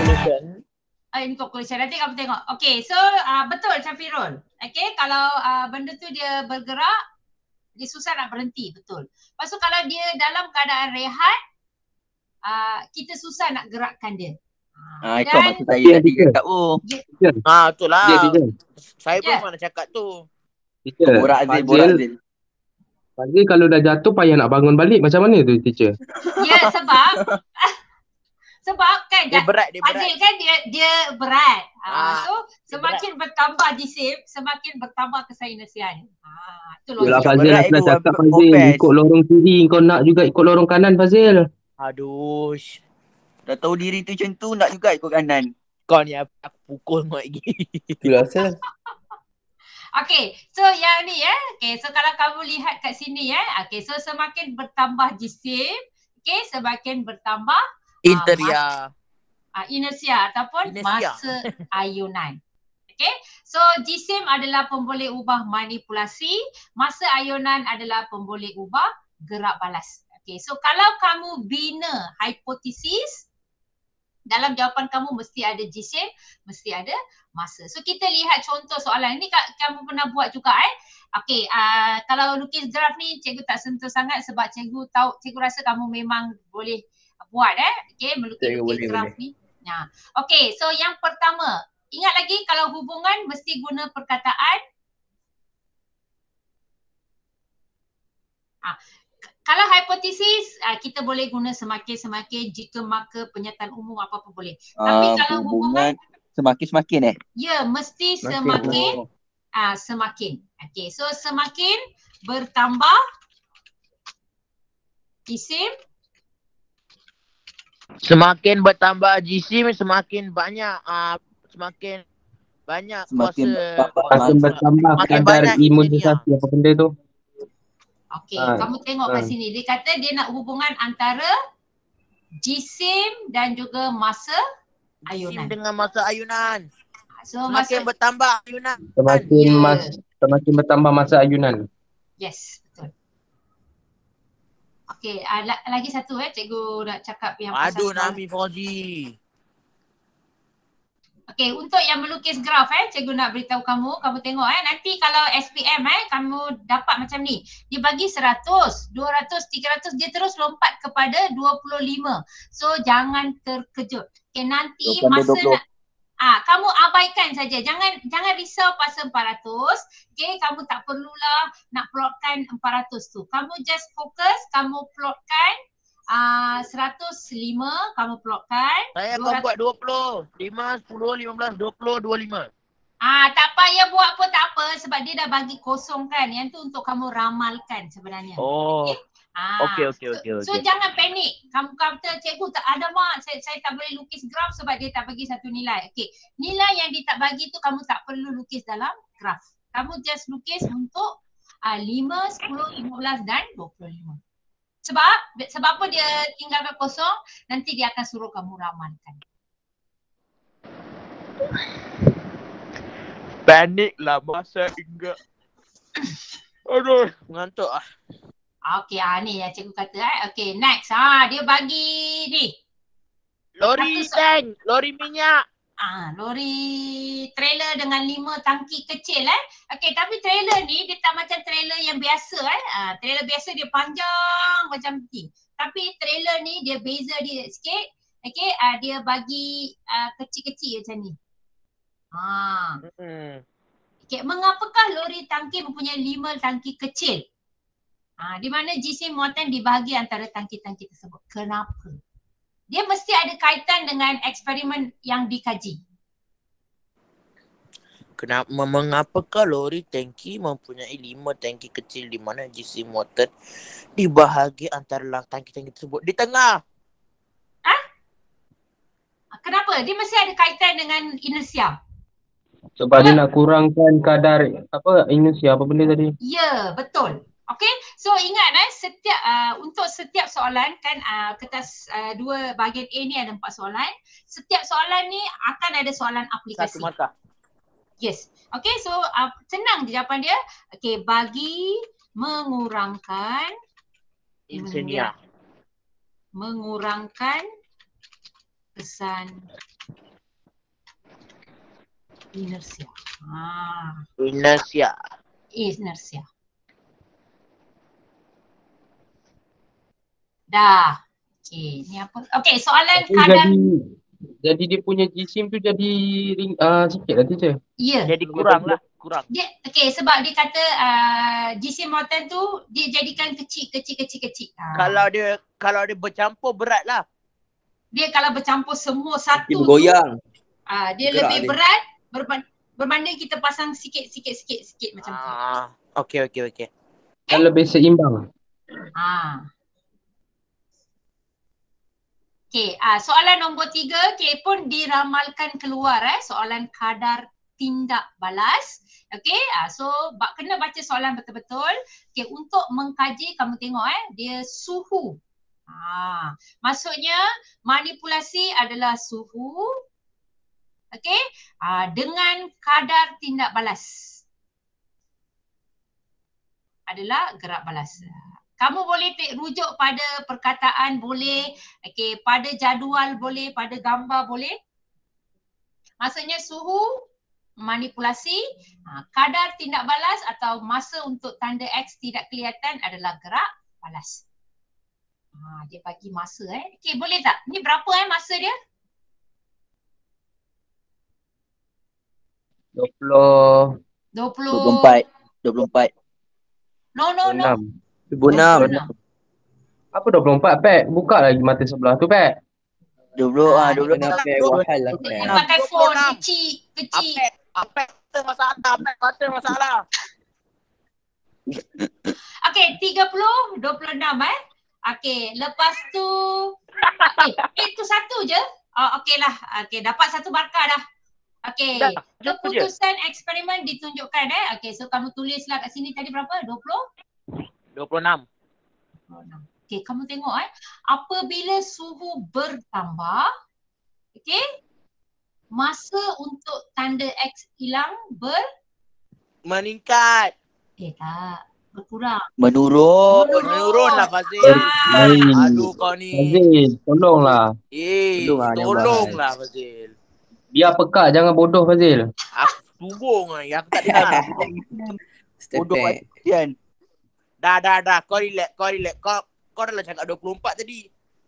conclusion. Uh, in conclusion, nanti kamu tengok. Okay, so uh, betul Syafirul. Okay, kalau uh, benda tu dia bergerak, dia susah nak berhenti, betul. Lepas tu kalau dia dalam keadaan rehat, uh, kita susah nak gerakkan dia. Ah, itu Dan- maksud saya tadi cakap oh. Ah, betul lah. Dia, dia. Saya pun Ya. mana cakap tu. Teacher, Borak Azil, borak Fazil, Azil. Fazil kalau dah jatuh payah nak bangun balik. Macam mana tu teacher? Ya, sebab sebab kan Dia berat, dia berat. Fazil kan dia dia berat. Ah, Ah, so semakin bertambah jisim, semakin bertambah kesainasian. Ah, itu Yelah logik. Fazil, berat aku dah itu, cakap apa- Fazil. confess. Ikut lorong kiri, kau nak juga ikut lorong kanan Fazil. Aduh. Dah tahu diri tu macam tu, nak juga ikut kanan. Kau ni aku, aku pukul kau lagi. Itulah asal. Okay, so yang ni ya. Okay, so kalau kamu lihat kat sini ya. Okay, so semakin bertambah jisim, okay, semakin bertambah Interia. uh, inersia ataupun Inersia. masa ayunan. Okay, so jisim adalah pemboleh ubah manipulasi, masa ayunan adalah pemboleh ubah gerak balas. Okay, so kalau kamu bina hipotesis, dalam jawapan kamu mesti ada jisim, mesti ada masa. So kita lihat contoh soalan ni ka- kamu pernah buat juga eh. Okay, uh, kalau lukis graf ni cikgu tak sentuh sangat sebab cikgu tahu, cikgu rasa kamu memang boleh buat eh. Okay, Cikgu melukis-lukis boleh, graf boleh. ni. Ya. Okay, so yang pertama, ingat lagi kalau hubungan mesti guna perkataan. Ah, kalau hipotesis, uh, kita boleh guna semakin-semakin, jika maka, pernyataan umum apa-apa boleh. Tapi Ah, kalau hubungan semakin-semakin eh. Ya, mesti Semakin. semakin Oh. ah semakin. Okey, so semakin bertambah jisim, Semakin bertambah jisim, semakin banyak uh, semakin banyak Semakin kuasa. bertambah Akan masa. bertambah Makin kadar banyak imunisasi apa benda tu. okey, Ah, kamu tengok kat ah. sini. Dia kata dia nak hubungan antara jisim dan juga masa Jisim ayunan. dengan masa ayunan. So Semakin masa bertambah ayunan. Semakin Ya. mas semakin bertambah masa ayunan. yes, betul. Okey, uh, la- lagi satu eh cikgu nak cakap yang Aduh, pasal Nami Fauzi. Okey, untuk yang melukis graf eh, cikgu nak beritahu kamu, kamu tengok eh, nanti kalau S P M eh, kamu dapat macam ni. Dia bagi seratus, dua ratus, tiga ratus, dia terus lompat kepada dua puluh lima. So, jangan terkejut. Okey, nanti So, pada masa dua puluh. nak, ah, kamu abaikan saja. Jangan jangan risau pasal empat ratus. Okey, kamu tak perlulah nak plotkan empat ratus tu. Kamu just fokus, kamu plotkan uh, seratus lima, kamu plotkan. Saya dua akan ratus. buat dua puluh, lima, sepuluh, lima belas, dua puluh, dua puluh lima. Ah, tak payah buat pun tak apa sebab dia dah bagi kosong kan. Yang tu untuk kamu ramalkan sebenarnya. Oh. Ah, Okey, okey, so, okey, so okey. jangan panik. Kamu kata cikgu tak ada mak, saya, saya tak boleh lukis graf sebab dia tak bagi satu nilai. Okey, nilai yang dia tak bagi tu kamu tak perlu lukis dalam graf. Kamu just lukis untuk uh, lima, sepuluh, lima belas dan dua puluh lima. Sebab sebab apa dia tinggalkan kosong, nanti dia akan suruh kamu ramalkan. Panik lah masa hingga. Aduh, ngantuk ah. Okey, ah ni yang cikgu kata eh. Okey, next. Ah, dia bagi ni. Lori Satu so- tank, lori minyak. Ah, lori trailer dengan lima tangki kecil eh. Okey, tapi trailer ni dia tak macam trailer yang biasa eh. Ah, trailer biasa dia panjang macam ni. Tapi trailer ni dia beza dia sikit. Okey, ah, dia bagi ah, kecil-kecil macam ni. Ah. Hmm. Okay, mengapakah lori tangki mempunyai lima tangki kecil? Ha, di mana jisim muatan dibahagi antara tangki-tangki tersebut. Kenapa? Dia mesti ada kaitan dengan eksperimen yang dikaji. Kenapa, mengapakah lori tangki mempunyai lima tangki kecil di mana jisim muatan dibahagi antara tangki-tangki tersebut di tengah? Kenapa? Dia mesti ada kaitan dengan inersia. Sebab dia nak kurangkan kadar apa inersia apa benda tadi. Ya, betul. Okey, so ingat eh setiap uh, untuk setiap soalan kan uh, kertas uh, dua bahagian A ni ada empat soalan. Setiap soalan ni akan ada soalan aplikasi. Satu mata. Yes. Okay, so uh, senang je jawapan dia. Okay, bagi mengurangkan Insania. mengurangkan kesan Inersia. Ah, Inersia. inersia. Dah. Okey, ni apa? Okey, soalan Tapi kadar. jadi jadi dia punya jisim tu jadi ring uh, sikit lah teacher. Ya. Jadi kurang lah, kurang. Dia okey sebab dia kata uh, jisim muatan tu dia jadikan kecil kecil kecil kecil. Ah. Kalau dia kalau dia bercampur berat lah. Dia kalau bercampur semua satu Dia tu, bergoyang. ah dia Gerak lebih dia. berat berban- berbanding kita pasang sikit sikit sikit sikit macam tu. Ah, okey okey okey. Dan lebih seimbang. Ah. Okey, ah soalan nombor tiga, okey pun diramalkan keluar eh soalan kadar tindak balas. Okey, ah so ba- kena baca soalan betul-betul. Okey, untuk mengkaji kamu tengok eh dia suhu. Ah, maksudnya manipulasi adalah suhu. Okey, ah dengan kadar tindak balas adalah gerak balas. Kamu boleh te- rujuk pada perkataan boleh, okey, pada jadual boleh, pada gambar boleh. Maksudnya suhu, manipulasi, ha, kadar tindak balas atau masa untuk tanda X tidak kelihatan adalah gerak balas. Ha, dia bagi masa eh. Okey, boleh tak? Ni berapa eh masa dia? dua puluh dua puluh. dua puluh empat. dua puluh empat. No, no, no. enam. dua puluh enam. dua puluh enam. Apa dua puluh empat, Pet? Buka lagi mata sebelah tu, Pet. dua puluh ah Ah, dua puluh Kena enam. pakai wahal lah Dia kan. pakai dua puluh phone enam. kecil, kecil. Apek, apek kata masalah, apek kata masalah. Okey, tiga puluh, dua puluh enam eh. Okey, lepas tu eh, eh tu satu je. Oh, okey lah. Okey, dapat satu markah dah. Okey, Dah, itu je. keputusan eksperimen ditunjukkan eh. Okey, so kamu tulislah kat sini tadi berapa? dua puluh? dua puluh enam. Okey, kamu tengok eh. Apabila suhu bertambah, okey, masa untuk tanda X hilang ber Meningkat. eh tak, berkurang. Menurun. Menurun lah Fazil. Ah, Aduh kau ni. Fazil, tolonglah. Eh, Tolong lah, jangan tolonglah Fazil. Biar pekak, jangan bodoh, Fazil. Aku tunggung lah, aku tak dengar. Bodoh Step back. kan. Dah, dah, dah. Kau relax, kau relax. Kau kau dah lah cakap dua puluh empat tadi.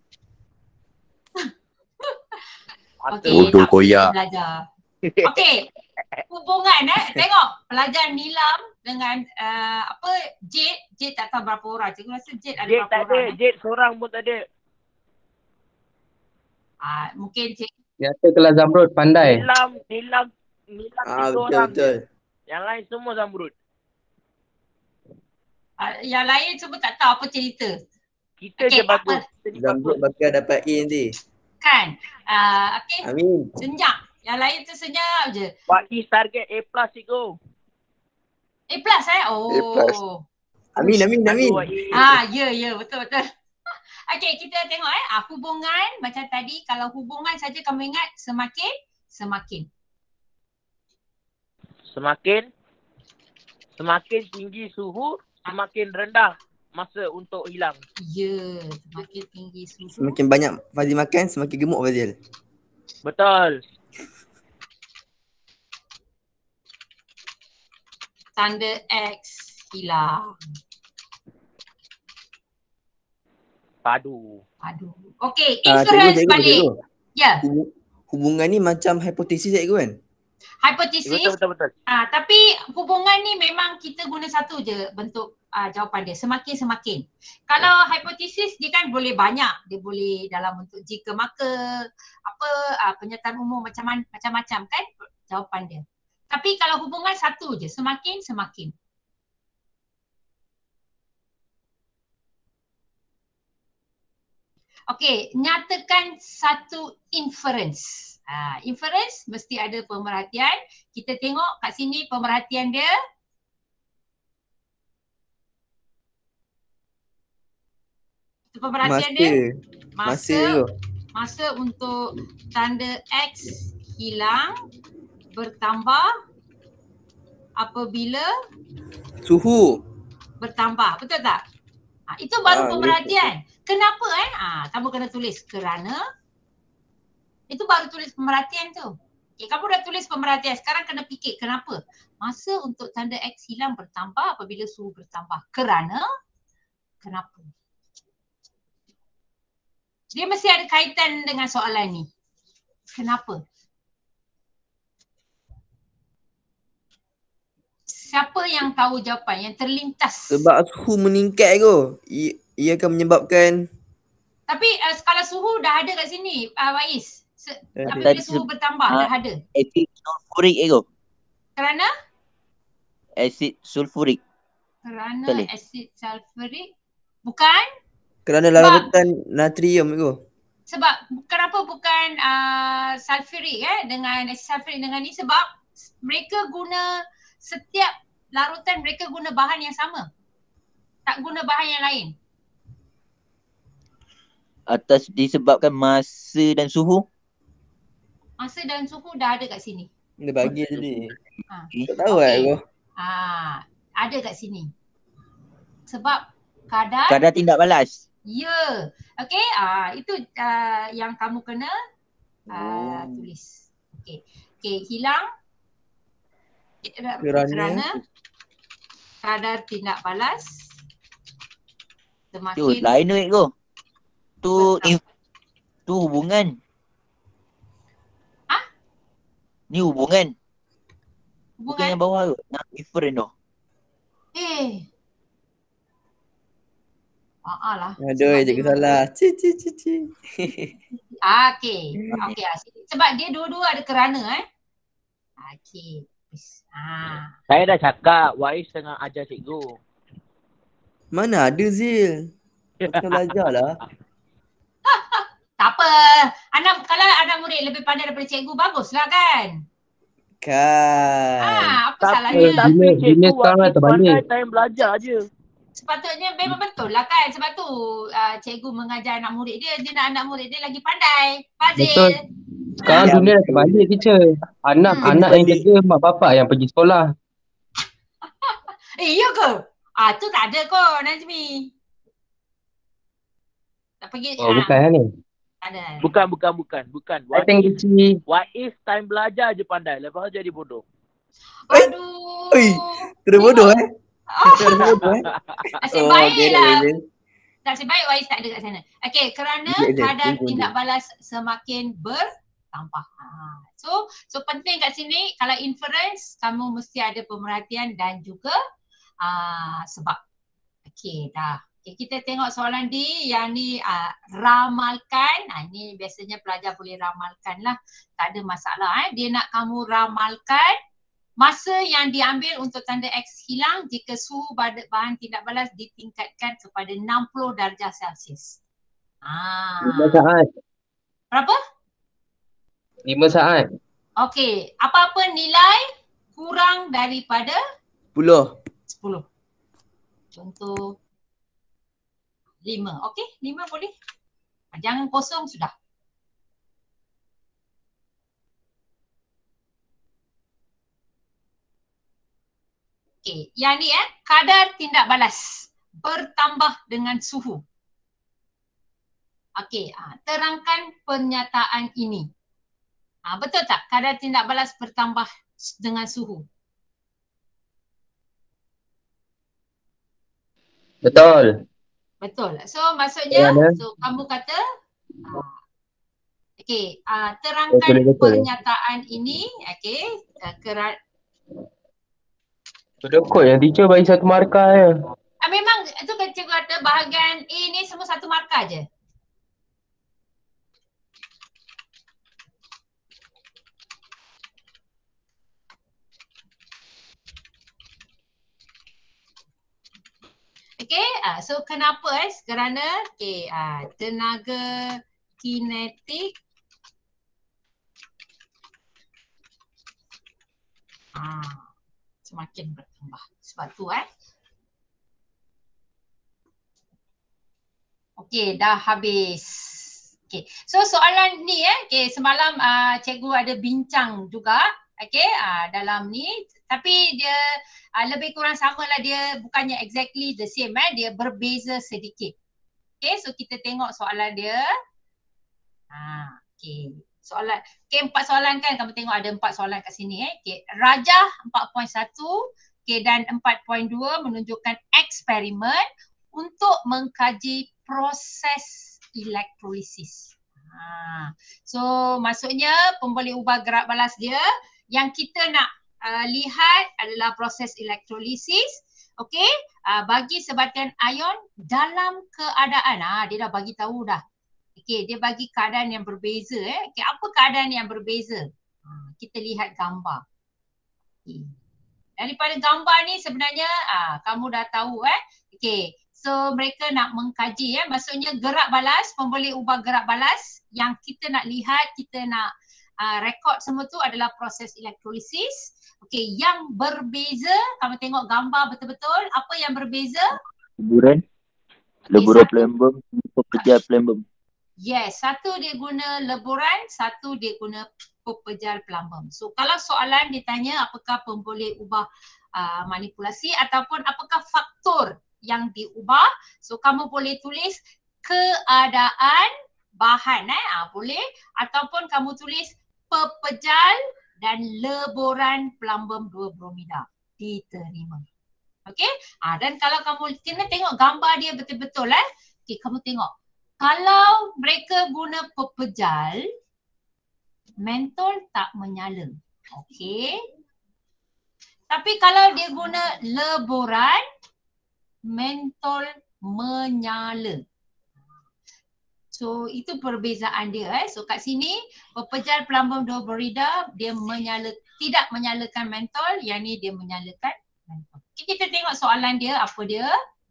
okey, Bodoh tak, koyak. kita belajar. Okey, hubungan eh. Tengok pelajar Nilam dengan uh, apa Jade. Jade tak tahu berapa orang. Cikgu rasa Jade ada Jade berapa tak ada, orang. Eh? Jade seorang pun tak ada. Ah, mungkin Cikgu Biasa kelas Zamrud, pandai. Nilam, Nilam, Nilam Ah, tiga betul orang betul. je. Yang lain semua Zamrud. uh, yang lain semua tak tahu apa cerita. Kita Okey, je bagus. apa? Kita je Zamrud bagus. bakal dapat A nanti. Kan? Uh, okey, Amin. senyap. Yang lain tu senyap je. What is target A plus cikgu? A plus eh? Oh. A plus. Amin, amin, amin. Aduh, eh. Ah, ya, ya. Betul, betul. Okey, kita tengok eh. Ah, hubungan macam tadi. Kalau hubungan saja kamu ingat semakin, semakin. Semakin semakin tinggi suhu, semakin rendah masa untuk hilang. Ya, semakin tinggi suhu. Semakin banyak Fazil makan, semakin gemuk Fazil. Betul. Tanda X hilang. Padu. Aduh. Okey, Ah, cikgu, inference cikgu, balik. cikgu. Ya, Hubu- Hubungan ni macam hipotesis cikgu kan? hipotesis. Betul betul betul. Ah, tapi hubungan ni memang kita guna satu je bentuk ah, jawapan dia. Semakin semakin. Kalau hipotesis dia kan boleh banyak. Dia boleh dalam bentuk jika maka apa ah, pernyataan umum macam macam-macam kan jawapan dia. Tapi kalau hubungan satu je, semakin semakin. Okey, nyatakan satu inference. Ah, inference mesti ada pemerhatian. Kita tengok kat sini pemerhatian dia. Itu pemerhatian Masa. dia. Masa Masa, tu. masa untuk tanda X hilang bertambah apabila Suhu. bertambah. Betul tak? Ha, itu baru Ah, pemerhatian. Kenapa eh? Ha, kamu kena tulis kerana. Itu baru tulis pemerhatian tu. Okay, kamu dah tulis pemerhatian. Sekarang kena fikir kenapa? Masa untuk tanda X hilang bertambah apabila suhu bertambah. Kerana kenapa? Dia mesti ada kaitan dengan soalan ni. Kenapa? Siapa yang tahu jawapan? Yang terlintas. Sebab suhu meningkat ko. Ia, ia akan menyebabkan. Tapi uh, skala suhu dah ada kat sini, uh, Faiz. Se- Ada. apabila suhu bertambah Ah. dah ada. Asid sulfurik ego. Kerana? Asid sulfurik. Kerana Boleh. asid sulfurik. Bukan? Kerana Sebab- larutan natrium ko. Sebab kenapa bukan uh, sulfurik eh dengan asid sulfurik dengan ni, sebab mereka guna setiap larutan mereka guna bahan yang sama. Tak guna bahan yang lain. Atas disebabkan masa dan suhu. Masa dan suhu dah ada kat sini. Dia bagi tadi. Ha. Tak tahu okay. Okey. ko. Ah, ada kat sini. Sebab kadar, Kadar tindak balas. ya. Okey, ah itu uh, yang kamu kena uh, tulis. Okey. Okey, hilang Kerana- kerana kadar tindak balas Tu semakin lain tu ego. Tu Betul. ni tu hubungan. Ha? Ni hubungan. Bukan hubungan. yang bawah tu. Yang different tu. Eh. Ah, ah lah. Aduh, Sebab cikgu dia- salah. Ci ci ci ci. Ah, okey. Okey. ah. Sebab dia dua-dua ada kerana eh. Okey. Ah. Saya dah cakap, Wais tengah ajar cikgu. Mana ada Zil? Macam belajar lah. Tak apa. Anak, kalau anak murid lebih pandai daripada cikgu, baguslah kan? Kan. Ah, apa Tapi, salahnya? tapi Bila- bila cikgu sekarang Wais terbalik. pandai time belajar je. Sepatutnya memang betul lah kan. Sebab tu uh, cikgu mengajar anak murid dia. Dia nak anak murid dia lagi pandai. Fazil. Betul. Sekarang Ya, dunia dah betul. terbalik teacher. Anak Hmm. anak yang jaga, mak bapak yang pergi sekolah. Eh, iya ke? Ah, tu tak ada kot Nazmi. Tak pergi. Oh, ah, bukan lah ni. Tak ada. Bukan, bukan, bukan. Bukan. I think Wais, kecil. Wais time belajar je pandai. Lepas tu jadi bodoh. Aduh. Oi, Terus bodoh eh. Terus bodoh eh. Nasib Oh, baik okey lah. dah Zil. Nasib baik Wais tak ada kat sana. Okey, kerana Sekejap je, kadar tunggu tindak je. balas semakin bertambah. Ha. So, so penting kat sini kalau inference kamu mesti ada pemerhatian dan juga uh, sebab. Okey, dah. Okay, kita tengok soalan D yang ni uh, ramalkan. Ha, ni biasanya pelajar boleh ramalkan lah. Tak ada masalah eh. Dia nak kamu ramalkan masa yang diambil untuk tanda X hilang jika suhu bad- bahan tindak balas ditingkatkan kepada enam puluh darjah Celsius. lima Ah. saat. Berapa? lima saat. Okey, apa-apa nilai kurang daripada Puluh. sepuluh. Contoh lima. Okey, lima boleh. Jangan kosong sudah. Okey, yang ni eh, kadar tindak balas bertambah dengan suhu. Okey, ah, terangkan pernyataan ini. Ah, betul tak? Kadar tindak balas bertambah dengan suhu. Betul. Betul. So maksudnya, Ya, so kamu kata, ah, okey, ah, Betul, terangkan betul. pernyataan ini, okey, uh, kera- Sudah kot yang teacher bagi satu markah je. ah, memang itu kan cikgu kata bahagian A ni semua satu markah je. Okey, ah, so kenapa eh? Kerana okey, ah, tenaga kinetik ah, semakin bertambah. Sebab tu eh. Okey, dah habis. Okey, so soalan ni eh, okey, semalam uh, cikgu ada bincang juga, okey, uh, dalam ni. Tapi dia uh, lebih kurang sama lah, dia bukannya exactly the same eh, dia berbeza sedikit. Okey, so kita tengok soalan dia. Ha, okey. soalan. Okay, empat soalan kan, kamu tengok ada empat soalan kat sini eh. Okay, Rajah empat perpuluhan satu, okay, dan empat perpuluhan dua menunjukkan eksperimen untuk mengkaji proses elektrolisis. Ha. So maksudnya pemboleh ubah gerak balas dia yang kita nak uh, lihat adalah proses elektrolisis. Okey, uh, bagi sebatian ion dalam keadaan, ah dia dah bagi tahu dah. Okey, dia bagi keadaan yang berbeza eh. Okey, apa keadaan yang berbeza? Ha, kita lihat gambar. Okay. Daripada gambar ni sebenarnya ah kamu dah tahu eh. Okey. So mereka nak mengkaji eh, maksudnya gerak balas, pemboleh ubah gerak balas yang kita nak lihat, kita nak uh, rekod semua tu adalah proses elektrolisis. Okey, yang berbeza, kamu tengok gambar betul-betul, apa yang berbeza? Leburan. Leburan pelembung, pepejal pelembung. Yes, satu dia guna leburan, satu dia guna pepejal pelambung. So kalau soalan ditanya apakah pemboleh ubah uh, manipulasi ataupun apakah faktor yang diubah, so kamu boleh tulis keadaan bahan eh, ah, boleh, ataupun kamu tulis pepejal dan leburan pelambung dua bromida, diterima. Okey, ah, dan kalau kamu kena tengok gambar dia betul-betul eh. Okey, kamu tengok. Kalau mereka guna pepejal, mentol tak menyala. Okey. Tapi kalau dia guna leburan, mentol menyala. So itu perbezaan dia eh. So kat sini pepejal pelambung dua bromida dia menyala, tidak menyalakan mentol, yang ni dia menyalakan mentol. Okay, kita tengok soalan dia apa dia.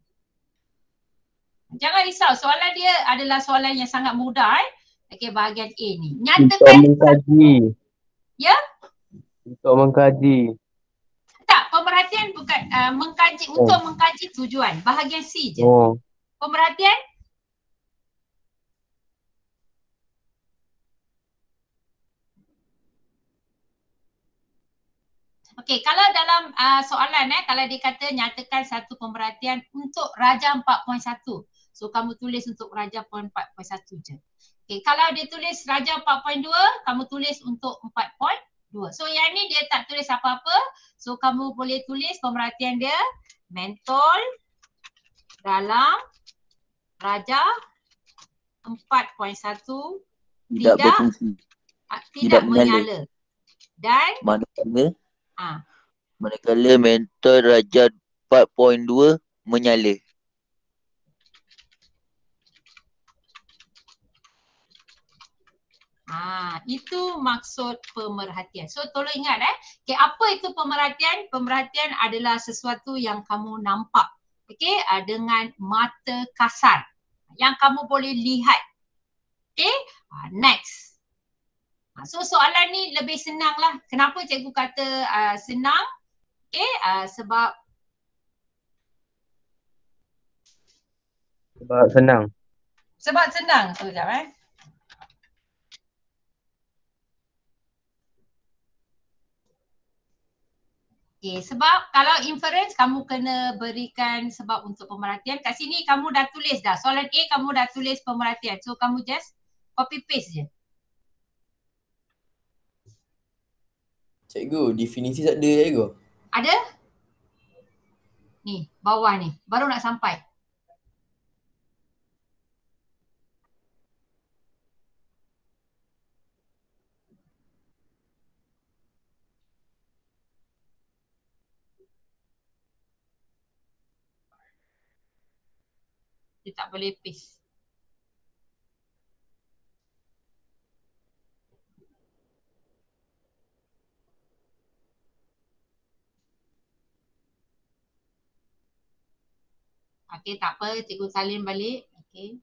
Jangan risau, soalan dia adalah soalan yang sangat mudah eh. Okey, bahagian A ni. Nyatakan untuk mengkaji. Ya? Untuk mengkaji. Tak, pemerhatian bukan uh, mengkaji, oh. Untuk mengkaji tujuan. Bahagian C je. Oh. Pemerhatian. Okey, kalau dalam uh, soalan eh, kalau dia kata nyatakan satu pemerhatian untuk Rajah empat perpuluhan satu. So kamu tulis untuk Rajah empat perpuluhan satu je. Okey, kalau dia tulis Rajah empat perpuluhan dua, kamu tulis untuk empat perpuluhan dua. So yang ni dia tak tulis apa-apa. So kamu boleh tulis pemerhatian dia mentol dalam Rajah empat perpuluhan satu tidak tidak, tidak, tidak menyala. Dan manakala ah manakala mentol Rajah empat perpuluhan dua menyala. Ah, itu maksud pemerhatian. So tolong ingat eh. Okay, apa itu pemerhatian? Pemerhatian adalah sesuatu yang kamu nampak. Okay, uh, dengan mata kasar. Yang kamu boleh lihat. Okay, uh, next. Uh, so soalan ni lebih senang lah. Kenapa cikgu kata uh, senang? Okay, uh, sebab Sebab senang. Sebab senang. So, sekejap eh. Okay, sebab kalau inference kamu kena berikan sebab untuk pemerhatian. Kat sini kamu dah tulis dah. Soalan A kamu dah tulis pemerhatian. So kamu just copy paste je. Cikgu, definisi tak ada cikgu? Ada? Ni, bawah ni. Baru nak sampai. Dia tak boleh paste. Okey, tak apa. Cikgu salin balik. Okey.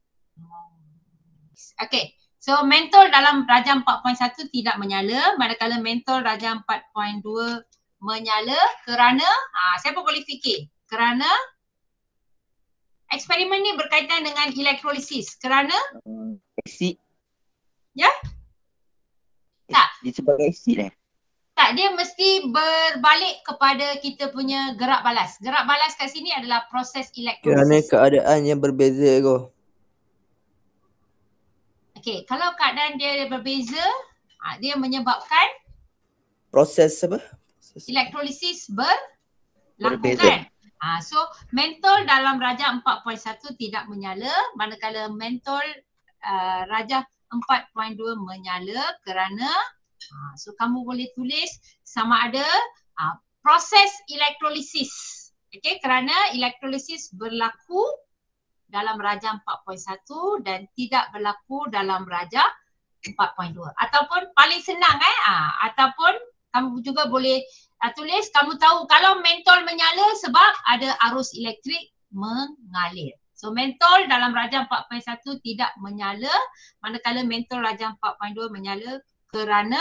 Okey. So mentol dalam Rajah empat perpuluhan satu tidak menyala. Manakala mentol Rajah empat perpuluhan dua menyala kerana, ha, siapa boleh fikir? Kerana eksperimen ni berkaitan dengan elektrolisis. Kerana? Asid. Ya? Tak. Disebabkan asid eh? Tak, dia mesti berbalik kepada kita punya gerak balas. Gerak balas kat sini adalah proses elektrolisis. Kerana keadaan yang berbeza, Ego. Okey, Okay, kalau keadaan dia berbeza, ha, dia menyebabkan Proses apa? Proses. elektrolisis berlaku Berbeza. kan? Ha, so mentol dalam Raja empat titik satu tidak menyala, manakala mentol uh, Raja empat titik dua menyala kerana ha, so kamu boleh tulis sama ada ha, proses elektrolisis. Okay, kerana elektrolisis berlaku dalam Raja empat titik satu dan tidak berlaku dalam Raja empat titik dua. Ataupun paling senang eh, ha, ataupun kamu juga boleh uh, tulis, kamu tahu kalau mentol menyala sebab ada arus elektrik mengalir. So mentol dalam Raja empat titik satu tidak menyala, manakala mentol Raja empat titik dua menyala kerana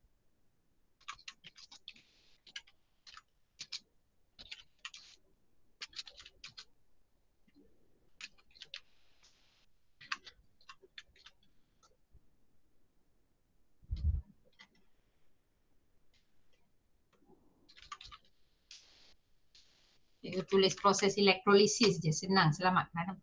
dia tulis proses elektrolisis je, senang, selamat madam.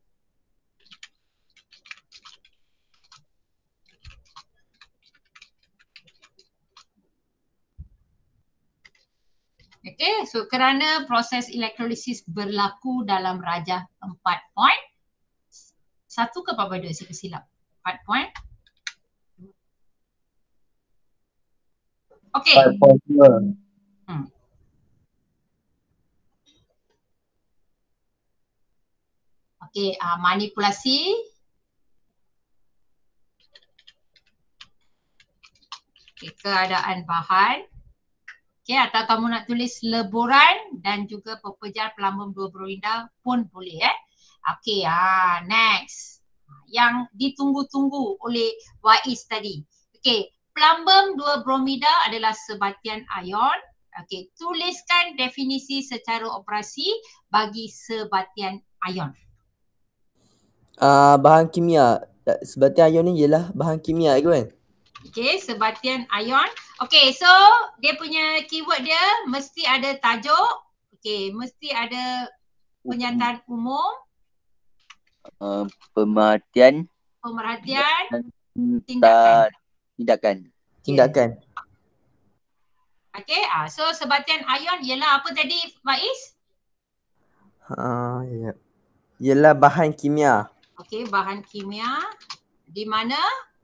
Okay, so kerana proses elektrolisis berlaku dalam Raja empat titik satu ke apa dua, saya silap. empat point. Okay. Hmm. Okay, uh, manipulasi. Okay, keadaan bahan. Okay, atau kamu nak tulis leburan dan juga pepejar pelambung dua bromida pun boleh eh. Okay, ah, next. Yang ditunggu-tunggu oleh Waiz tadi. Okay, pelambung dua bromida adalah sebatian ion. Okay, tuliskan definisi secara operasi bagi sebatian ion. Uh, bahan kimia. Sebatian ion ni ialah bahan kimia ke kan? Okay, sebatian ion. Okay, so dia punya keyword dia mesti ada tajuk. Okay, mesti ada pernyataan umum. Uh, pemerhatian. Pemerhatian. Tindakan. Tindakan. Tindakan. Okay, ah, so sebatian ion ialah apa tadi Faiz? Uh, ya. Ialah bahan kimia. Okay, bahan kimia. Di mana?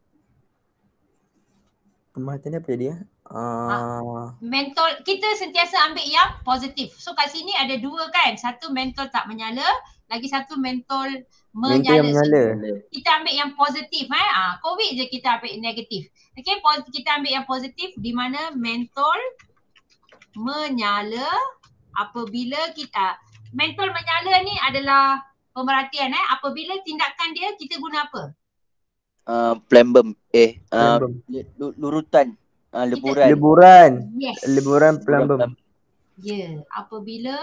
Pemerhatian apa dia? Uh... Ha, mentol, kita sentiasa ambil yang positif. So kat sini ada dua kan. Satu mentol tak menyala, lagi satu mentol menyala. Mentol yang menyala. So, kita ambil yang positif eh. Ah, COVID je kita ambil negatif. Okay, kita ambil yang positif di mana mentol menyala apabila kita mentol menyala ni adalah pemerhatian eh. Apabila tindakan dia kita guna apa? Uh, plambum eh uh, lurutan uh, leburan. Leburan. Yes. Leburan plambum. Ya, yeah. Apabila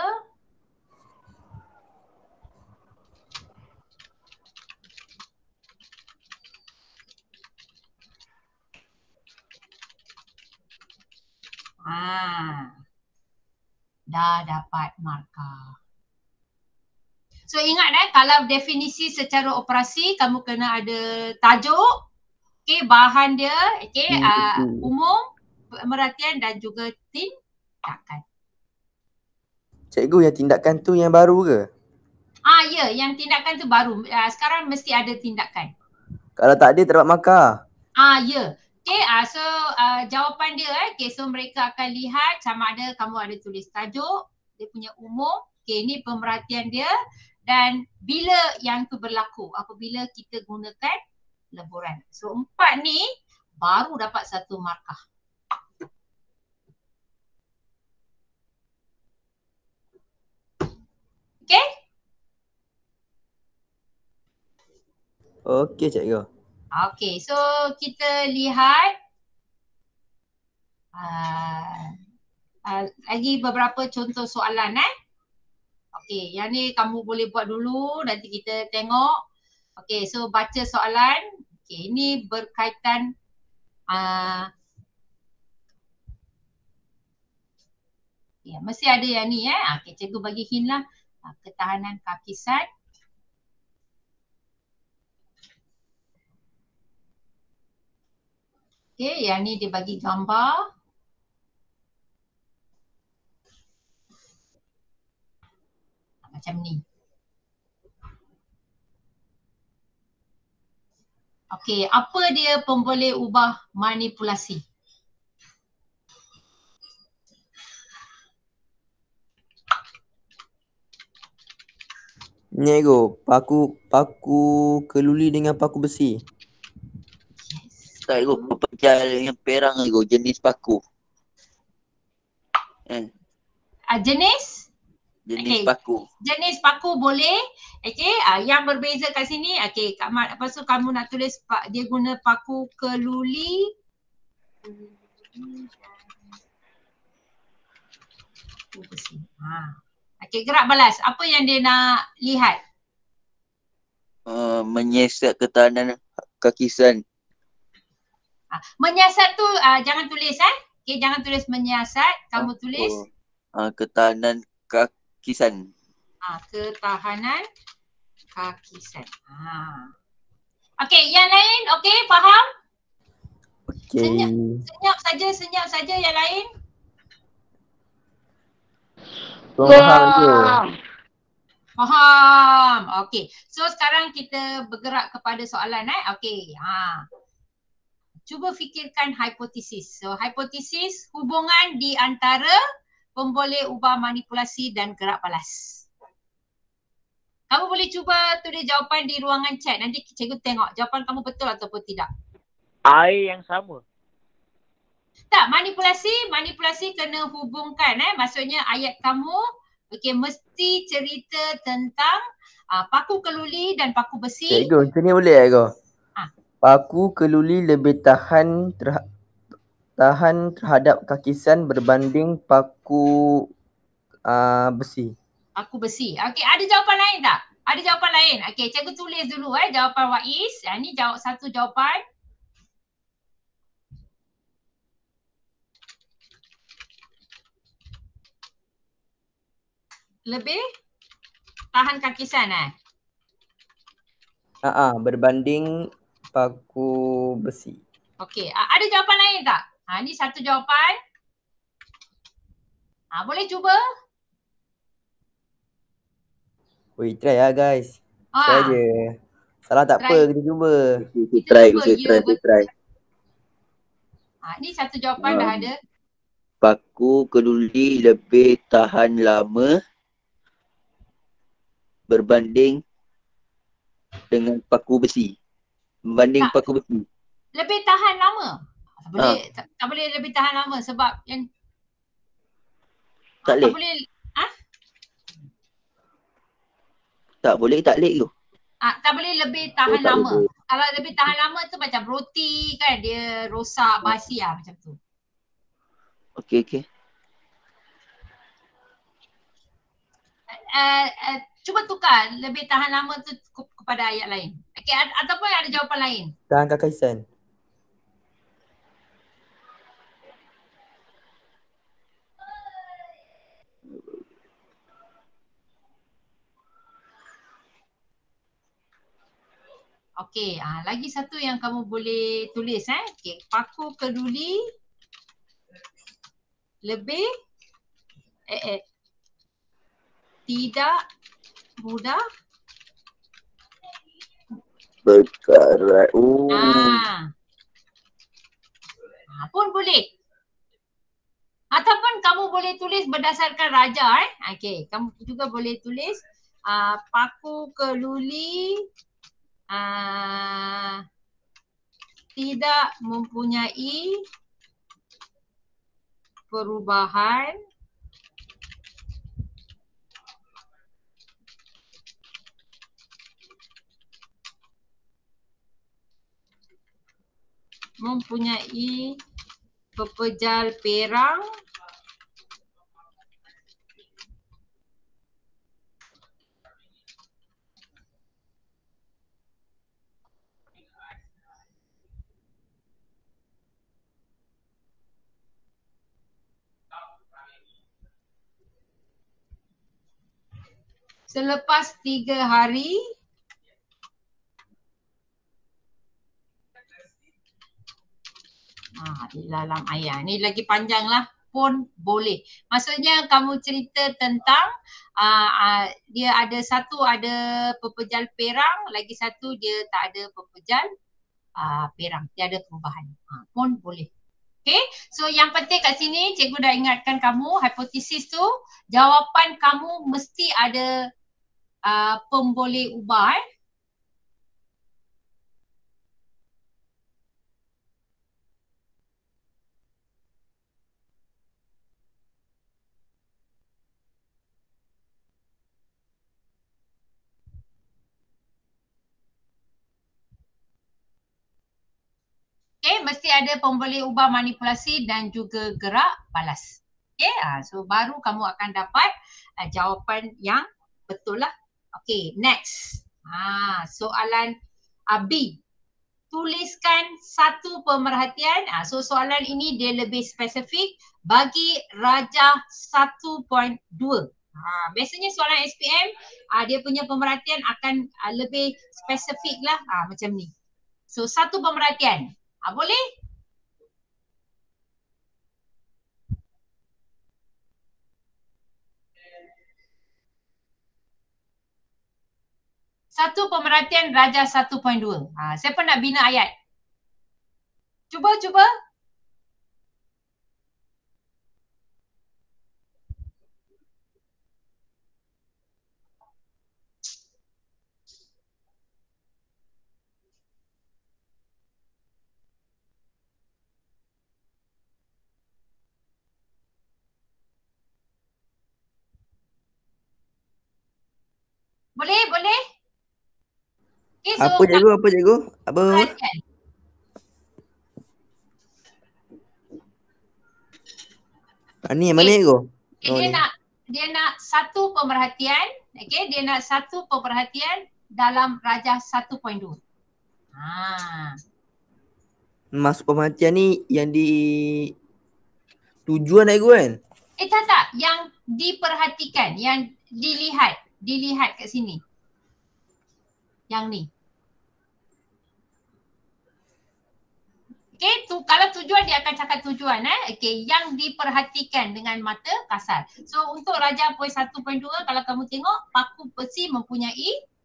ah dah dapat markah. So ingat eh, kalau definisi secara operasi kamu kena ada tajuk, okay, bahan dia, okay, hmm, uh, umum, pemerhatian dan juga tindakan. Cikgu, yang tindakan tu yang baru ke? Ah ya, yang tindakan tu baru. Uh, sekarang mesti ada tindakan. Kalau tak ada, terdapat markah. Ah ya. Okay, uh, so uh, jawapan dia eh, okay, so mereka akan lihat sama ada kamu ada tulis tajuk, dia punya umum, okay, ini pemerhatian dia. Dan bila yang tu berlaku, apabila kita gunakan leburan. So empat ni baru dapat satu markah. Okay? Okay cikgu. Okay, so kita lihat uh, uh, lagi beberapa contoh soalan eh. Okay, yang ni kamu boleh buat dulu, nanti kita tengok. Okay, so baca soalan. Okay, ini berkaitan uh, ya, mesti ada yang ni eh. Okay, cikgu bagi hint lah. Uh, ketahanan kakisan. Okey, yang ni dia bagi gambar. Macam ni. Okey, apa dia pemboleh ubah manipulasi? Ni ego, paku paku keluli dengan paku besi. Tak ego, pepejal yang perang ego, jenis paku. Eh, Uh, jenis? jenis Okey. paku. Jenis paku boleh. Okey, uh, yang berbeza kat sini. Okey, Kak Mat, lepas tu kamu nak tulis pak dia guna paku keluli. Ha. Okey, gerak balas. Apa yang dia nak lihat? Uh, menyiasat ketahanan kakisan. Ha. Menyiasat tu uh, jangan tulis eh. Okey, jangan tulis menyiasat. Kamu tulis Uh, ketahanan kakisan. ha, ketahanan kakisan. Ha. Okey, yang lain okey, faham? Okey. Senyap, senyap saja, senyap saja yang lain. Faham tu. Faham. Okey. So sekarang kita bergerak kepada soalan eh. Okey. Ha. Cuba fikirkan hipotesis. So hipotesis hubungan di antara pemboleh ubah manipulasi dan gerak balas. Kamu boleh cuba tulis jawapan di ruangan chat. Nanti cikgu tengok jawapan kamu betul ataupun tidak. Air yang sama. Tak, manipulasi, manipulasi kena hubungkan eh. Maksudnya ayat kamu okey mesti cerita tentang uh, paku keluli dan paku besi. Cikgu, macam ni boleh ego? Ha. Paku keluli lebih tahan terha- tahan terhadap kakisan berbanding paku uh, besi. Paku besi. Okey, ada jawapan lain tak? Ada jawapan lain. Okey, cikgu tulis dulu eh jawapan Waiz. Yang ni jawab satu jawapan. Lebih tahan kakisan eh? Ah, uh-uh, berbanding paku besi. Okey, uh, ada jawapan lain tak? Ha, ni satu jawapan. Ha, boleh cuba? Woi, try lah guys. Ha. Try je. Salah tak Try. apa, kita cuba. Kita try, cuba, kita ya, try, kita betul. try. Ha, ni satu jawapan Um, dah ada. Paku keluli lebih tahan lama berbanding dengan paku besi. Berbanding Tak. paku besi. Lebih tahan lama. Tak boleh, tak, tak boleh lebih tahan lama sebab yang Tak ah, boleh. tak boleh. Ah, Tak boleh, tak boleh tu. ah, tak boleh lebih tahan Oh, tak lama. boleh. Kalau lebih tahan lama tu macam roti kan, dia rosak, basi lah macam tu. Okey, okey. Uh, uh, cuba tukar lebih tahan lama tu ke- kepada ayat lain. Okey, a- ataupun ada jawapan lain. Tahan kakisan. Okey, ah, lagi satu yang kamu boleh tulis eh. Okey, paku keduli lebih eh, eh, tidak mudah Berkarat. Oh. ah. ah pun boleh. Ataupun kamu boleh tulis berdasarkan raja eh. Okey, kamu juga boleh tulis ah, paku keluli ah, tidak mempunyai perubahan mempunyai pepejal perang selepas tiga hari Ha, di dalam ayat. Ni lagi panjang lah pun boleh. Maksudnya kamu cerita tentang uh, uh, dia ada satu ada pepejal perang, lagi satu dia tak ada pepejal uh, perang. Dia ada perubahan. Ha, pun boleh. Okay, so yang penting kat sini cikgu dah ingatkan kamu, hipotesis tu jawapan kamu mesti ada uh, pemboleh ubah eh. Okay, mesti ada pemboleh ubah manipulasi dan juga gerak balas. Okay, uh, so baru kamu akan dapat uh, jawapan yang betul lah. Okay, next. Ha, soalan uh, B. Tuliskan satu pemerhatian. Uh, so soalan ini dia lebih spesifik bagi Rajah satu titik dua. Ha, biasanya soalan S P M uh, dia punya pemerhatian akan uh, lebih spesifik lah uh, macam ni. So satu pemerhatian. Ha, boleh? Satu pemerhatian Rajah satu titik dua. Ha, siapa nak bina ayat? Cuba, cuba. Boleh, boleh. Okay, so Apa cikgu? Apa cikgu? Apa? perhatian. Ah, ni yang mana cikgu? Okay, Oh, dia ni. nak dia nak satu pemerhatian, okay, dia nak satu pemerhatian dalam Rajah satu titik dua. Ha. Masuk pemerhatian ni yang di tujuan cikgu kan? Eh tak tak, yang diperhatikan, yang dilihat, dilihat kat sini. Yang ni. Okay, tu kalau tujuan dia akan cakap tujuan eh. Okay, yang diperhatikan dengan mata kasar. So untuk Rajah poin satu titik dua kalau kamu tengok paku besi mempunyai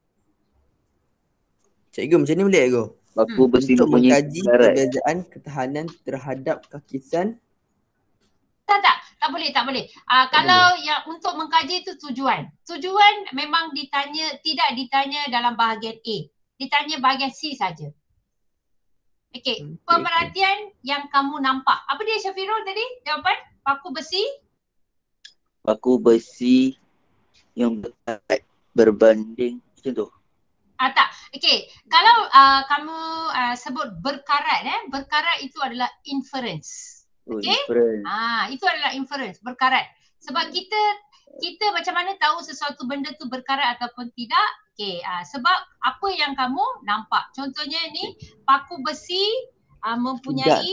Cikgu macam ni boleh cikgu? Paku Hmm. besi Untuk mempunyai mengkaji karat. perbezaan ketahanan terhadap kakisan. tak tak, tak boleh, tak boleh. Uh, kalau yang untuk mengkaji itu tujuan. Tujuan memang ditanya, tidak ditanya dalam bahagian A. Ditanya bahagian C saja. Okey, Hmm, pemerhatian yang kamu nampak. Apa dia Syafirul tadi? Jawapan? Paku besi? Paku besi yang berkarat berbanding macam tu. Ah tak. Okey, kalau uh, kamu uh, sebut berkarat eh, berkarat itu adalah inference. Oh, Okey? different. Ah, itu adalah inference, berkarat. Sebab kita kita macam mana tahu sesuatu benda tu berkarat ataupun tidak? Okey, uh, sebab apa yang kamu nampak. Contohnya ni paku besi uh, mempunyai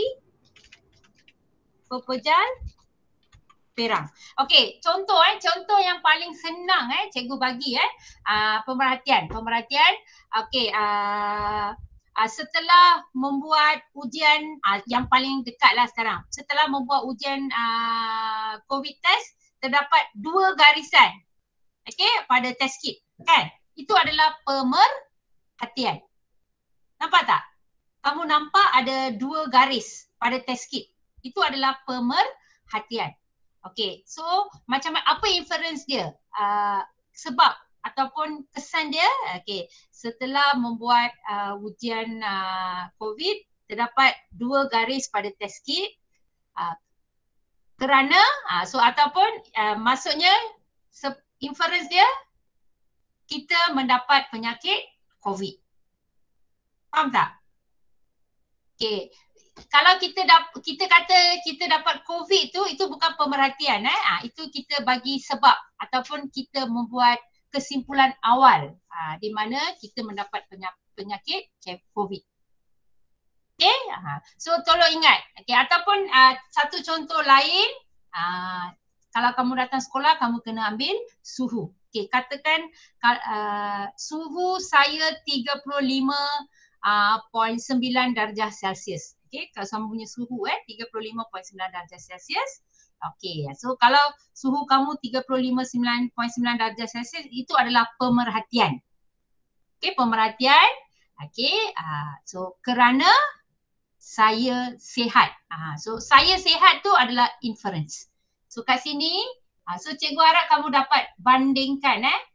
pepejal perang. Okey, contoh eh, contoh yang paling senang eh cikgu bagi eh uh, pemerhatian, pemerhatian. Okey, uh, uh, setelah membuat ujian uh, yang paling dekat lah sekarang. Setelah membuat ujian uh, COVID test, terdapat dua garisan. Okey, pada test kit, kan? Itu adalah pemerhatian. Nampak tak? Kamu nampak ada dua garis pada test kit. Itu adalah pemerhatian. Okey, so macam apa inference dia? Uh, sebab ataupun kesan dia, okey, setelah membuat uh, ujian uh, COVID, terdapat dua garis pada test kit. Uh, kerana, uh, so ataupun uh, maksudnya inference dia, kita mendapat penyakit COVID. Faham tak? Okey. Kalau kita dap, kita kata kita dapat COVID tu, itu bukan pemerhatian eh. Ha, itu kita bagi sebab ataupun kita membuat kesimpulan awal ha, di mana kita mendapat penyakit COVID. Okey, ha. So tolong ingat. Okey, ataupun uh, satu contoh lain, uh, kalau kamu datang sekolah kamu kena ambil suhu. Okey, katakan uh, suhu saya tiga puluh lima perpuluhan sembilan darjah Celsius. Okey, kalau sama punya suhu eh tiga puluh lima perpuluhan sembilan darjah Celsius. Okey, so kalau suhu kamu tiga puluh lima perpuluhan sembilan darjah Celsius itu adalah pemerhatian. Okey, pemerhatian. Okey, uh, so kerana saya sihat. Uh, so saya sihat tu adalah inference. So kat sini, uh, so cikgu harap kamu dapat bandingkan eh.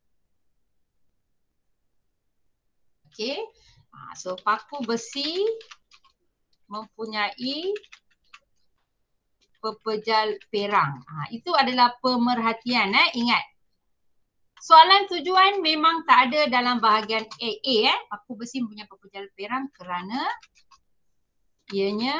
Okey, uh, so paku besi mempunyai pepejal perang. Ha, itu adalah pemerhatian eh. Ingat. Soalan tujuan memang tak ada dalam bahagian A A eh. Paku besi mempunyai pepejal perang kerana ianya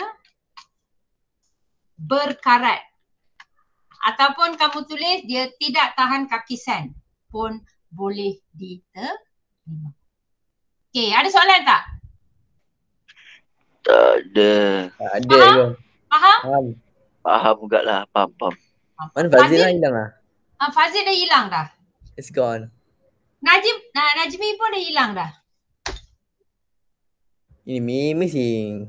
berkarat. Ataupun kamu tulis dia tidak tahan kakisan pun boleh diterima. Okey, ada soalan tak? Tak ada. Tak ada Faham? ke? Faham? Faham. Faham juga lah. Faham, faham. Mana Fazil lah hilang lah. Ah, Fazil dah hilang dah. It's gone. Najib, nah, Najmi pun dah hilang dah. Ini Mimi sing.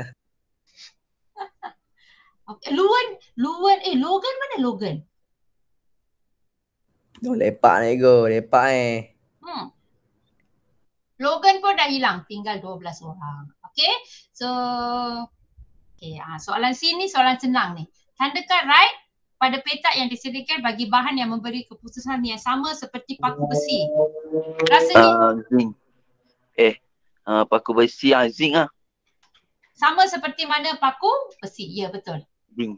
Okay. Luan, Luan, eh Logan mana Logan? Oh, lepak nak go, lepak eh. Hmm. Logan pun dah hilang, tinggal dua belas orang. Okay, so okay, ah, soalan sini soalan senang ni. Tandakan right pada petak yang disediakan bagi bahan yang memberi keputusan yang sama seperti paku besi. Rasanya Uh, zinc. Eh, uh, paku besi ah, zinc ah. sama seperti mana paku besi. Ya, betul. Zinc.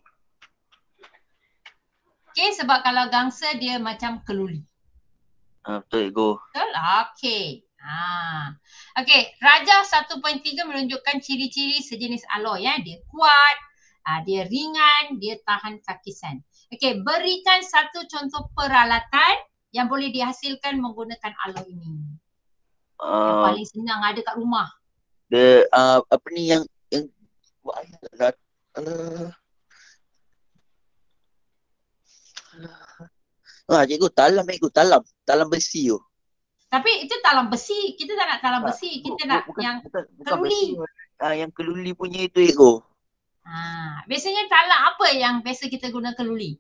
Okay, sebab kalau gangsa dia macam keluli. Uh, betul, go. Betul? Okay. Ha. Okey, Raja satu perpuluhan tiga menunjukkan ciri-ciri sejenis alloy ya. Dia kuat, uh, dia ringan, dia tahan kakisan. Okey, berikan satu contoh peralatan yang boleh dihasilkan menggunakan alloy ini. Uh, yang Uh, paling senang ada kat rumah. the uh, apa ni yang yang buat uh, Ah, cikgu talam cikgu talam, talam besi tu. Tapi itu talam besi. Kita tak nak talam besi. Kita nak bukan, yang bukan, bukan keluli. besi. Ah, yang keluli punya itu cikgu. Ha. Biasanya talam apa yang biasa kita guna keluli?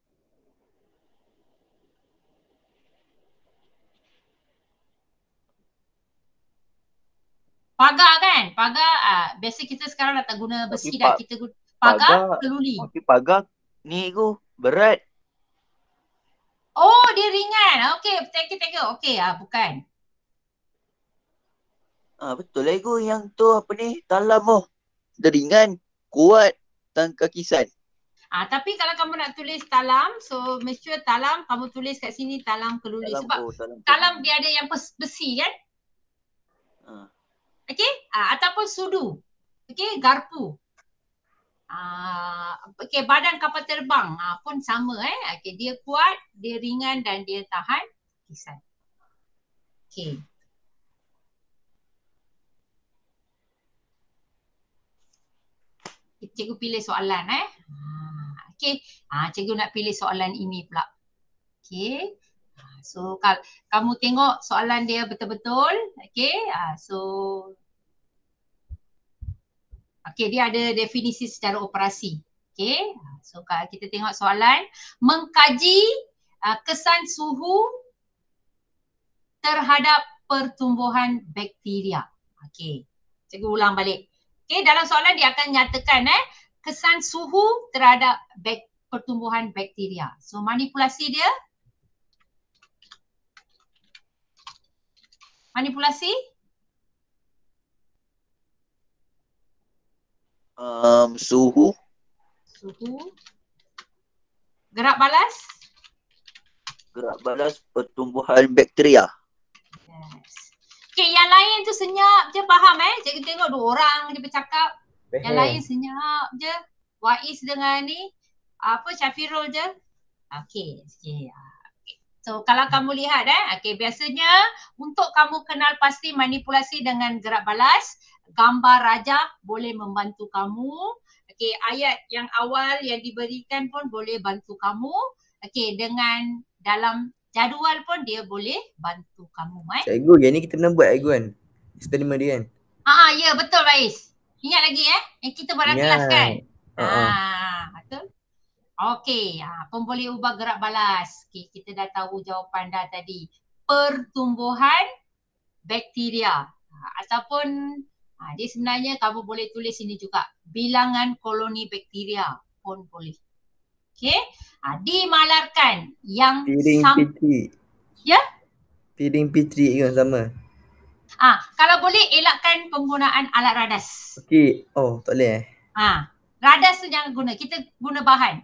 Pagar kan? Pagar, ah, biasa kita sekarang dah tak guna besi Tapi dah. pa- Kita guna pagar, pagar- keluli. Tapi pagar ni cikgu berat. Oh, dia ringan. Okey, thank you, thank you. Okey, ah, bukan. Ah, betul lah cikgu yang tu apa ni talam oh. Dia ringan, kuat, tahan kakisan. Ah, tapi kalau kamu nak tulis talam, so make sure talam kamu tulis kat sini talam keluli. Talam, Sebab oh, talam. talam dia ada yang bes- besi kan? Ah. Okey, ah, ataupun sudu. Okey, garpu. Ah, okey, badan kapal terbang ah, pun sama eh. Okey, dia kuat, dia ringan dan dia tahan kisan. Okey. Cikgu pilih soalan eh. Ah, okey, ah, cikgu nak pilih soalan ini pula. Okey. Ah, so kalau kamu tengok soalan dia betul-betul, okey. Ah, so okey, dia ada definisi secara operasi. Okey. So kalau kita tengok soalan, mengkaji uh, kesan suhu terhadap pertumbuhan bakteria. Okey. Cikgu ulang balik. Okey, dalam soalan dia akan nyatakan eh kesan suhu terhadap bak- pertumbuhan bakteria. So manipulasi dia manipulasi Um, suhu, suhu gerak balas. gerak balas pertumbuhan bakteria. Yes. Okay, yang lain tu senyap je, faham eh? Cikgu tengok dua orang dia bercakap. Yang lain senyap je. Wais dengan ni, apa, Syafirul je. Okay, okay. So kalau kamu lihat eh, okay, biasanya untuk kamu kenal pasti manipulasi dengan gerak balas, gambar raja boleh membantu kamu. Okay, ayat yang awal yang diberikan pun boleh bantu kamu. Okay, dengan dalam jadual pun dia boleh bantu kamu eh. Cikgu, yang ni kita pernah buat cikgu kan? Eksperimen dia kan? Ah, ya betul Faiz. Ingat lagi eh? Yang kita buat dalam Ingat. kelas kan? Uh-uh. Ah, betul. Okey, ha, pun boleh ubah gerak balas. Okey, kita dah tahu jawapan dah tadi. Pertumbuhan bakteria. Ha, ataupun ha, dia sebenarnya kamu boleh tulis ini juga. Bilangan koloni bakteria pun boleh. Okey, ha, dimalarkan yang Piring sam- Petri. Ya? Piring Petri kan sama. Ah, kalau boleh elakkan penggunaan alat radas. Okey. Oh, tak boleh eh. Ah, radas tu jangan guna. Kita guna bahan.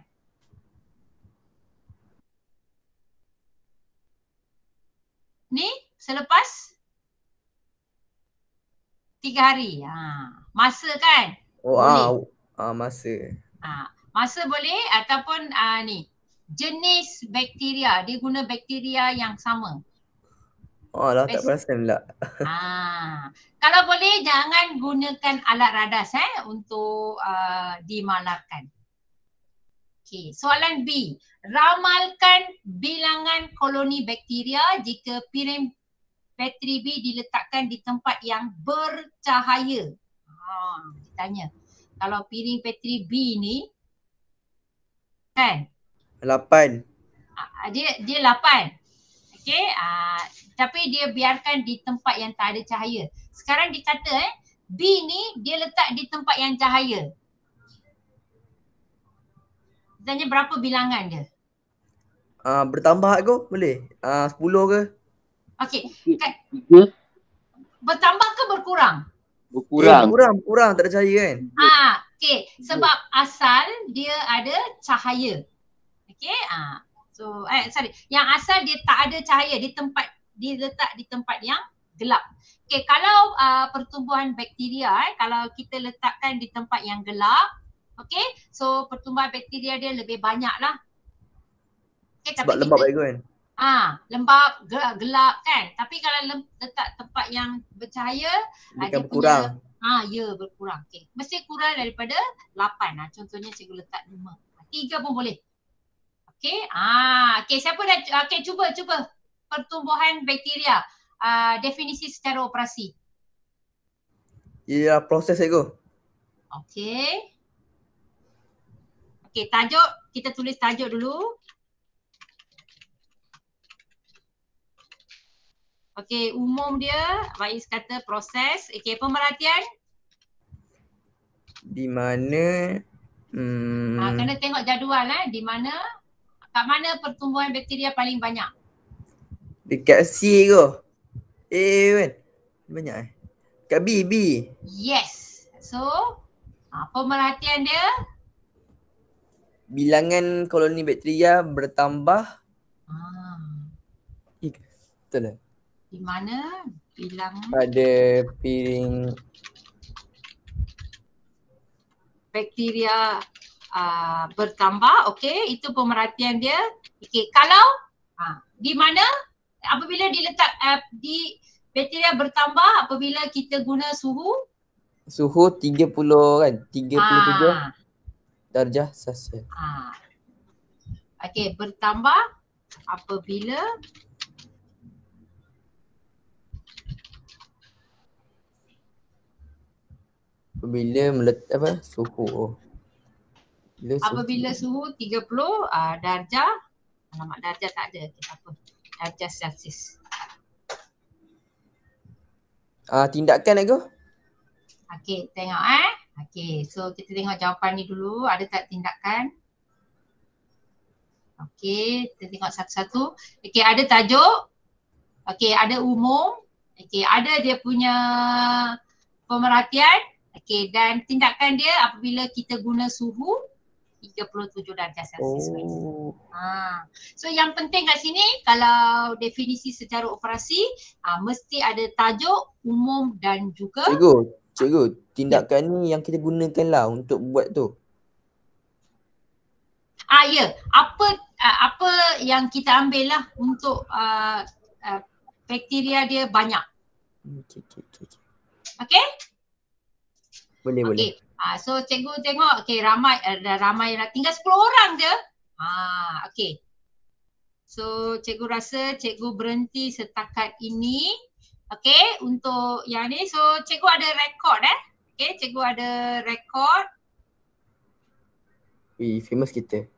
Ni selepas tiga hari. Ha, masa kan? Oh, Boleh. ah, ah, masa. Ha, masa boleh ataupun uh, ni jenis bakteria. Dia guna bakteria yang sama. Oh, lah tak Best. perasan pula. Ha, kalau boleh jangan gunakan alat radas eh untuk uh, dimalarkan. Okey, soalan B. Ramalkan bilangan koloni bakteria jika piring Petri B diletakkan di tempat yang bercahaya. Ha, ditanya. Kalau piring Petri B ni kan? Lapan. Uh, dia dia lapan. Okey, uh, tapi dia biarkan di tempat yang tak ada cahaya. Sekarang dikata eh B ni dia letak di tempat yang cahaya. Tanya berapa bilangan dia? Ah, uh, bertambah ke boleh? Ah, uh, sepuluh ke? Okey. Kan, Tiga. bertambah ke berkurang? Berkurang. Eh, kurang, kurang tak ada cahaya kan? Ah, okey. Sebab asal dia ada cahaya. Okey. Ah. So, eh sorry. Yang asal dia tak ada cahaya di tempat dia letak di tempat yang gelap. Okey, kalau uh, pertumbuhan bakteria eh kalau kita letakkan di tempat yang gelap, okey, so pertumbuhan bakteria dia lebih banyak lah. Okay, Sebab lembab baik kan? Ah, lembab, gelap, gelap kan. Tapi kalau lem- letak tempat yang bercahaya, Dia ah, akan dia berkurang. punya, ah, ya berkurang. Okay. Mesti kurang daripada lapan. Ah, contohnya cikgu letak lima. tiga pun boleh. Okay. Ah, okay, siapa dah, okay, cuba, cuba. Pertumbuhan bakteria. Ah, definisi secara operasi. Ya, proses cikgu. Okay. Okay, tajuk. Kita tulis tajuk dulu. Okey, umum dia, Faiz kata proses. Okey, pemerhatian. Di mana hmm, Ha, kena tengok jadual eh, di mana, kat mana pertumbuhan bakteria paling banyak. dekat C ke? A kan? Banyak eh. Kat B, B. Yes. So, ha, pemerhatian dia. Bilangan koloni bakteria bertambah. Ha, Eh, betul lah. di mana bilangan Pada piring bakteria uh, bertambah. Okey, itu pemerhatian dia. Okey, kalau ha, di mana apabila diletak uh, di bakteria bertambah apabila kita guna suhu suhu tiga puluh kan? tiga puluh tujuh ah, darjah Celsius. ah. Okey, bertambah apabila Apabila meletak apa? Suhu. Oh. Bila suhu apabila suhu tiga puluh uh, darjah. Alamak, darjah tak ada. Okay, apa? Darjah Celsius. Ah, tindakan aku? Okey, tengok eh. Okey, so kita tengok jawapan ni dulu. Ada tak tindakan? Okey, kita tengok satu-satu. Okey, ada tajuk. Okey, ada umum. Okey, ada dia punya pemerhatian. Okey, dan tindakan dia apabila kita guna suhu tiga puluh tujuh darjah Celsius. Oh. Ha. So yang penting kat sini kalau definisi secara operasi ha, mesti ada tajuk, umum dan juga Cikgu, cikgu, tindakan ni yang kita gunakan lah untuk buat tu. ah ya, apa uh, apa yang kita ambil lah untuk uh, uh, bakteria dia banyak. Okey, okey, okey. Okey? Boleh, boleh. Okey. Ah, so cikgu tengok okey ramai uh, ramai tinggal sepuluh orang je. Ah, okey. So cikgu rasa cikgu berhenti setakat ini. Okey, untuk yang ni so cikgu ada rekod eh. Okay, cikgu ada rekod. Wih, famous kita.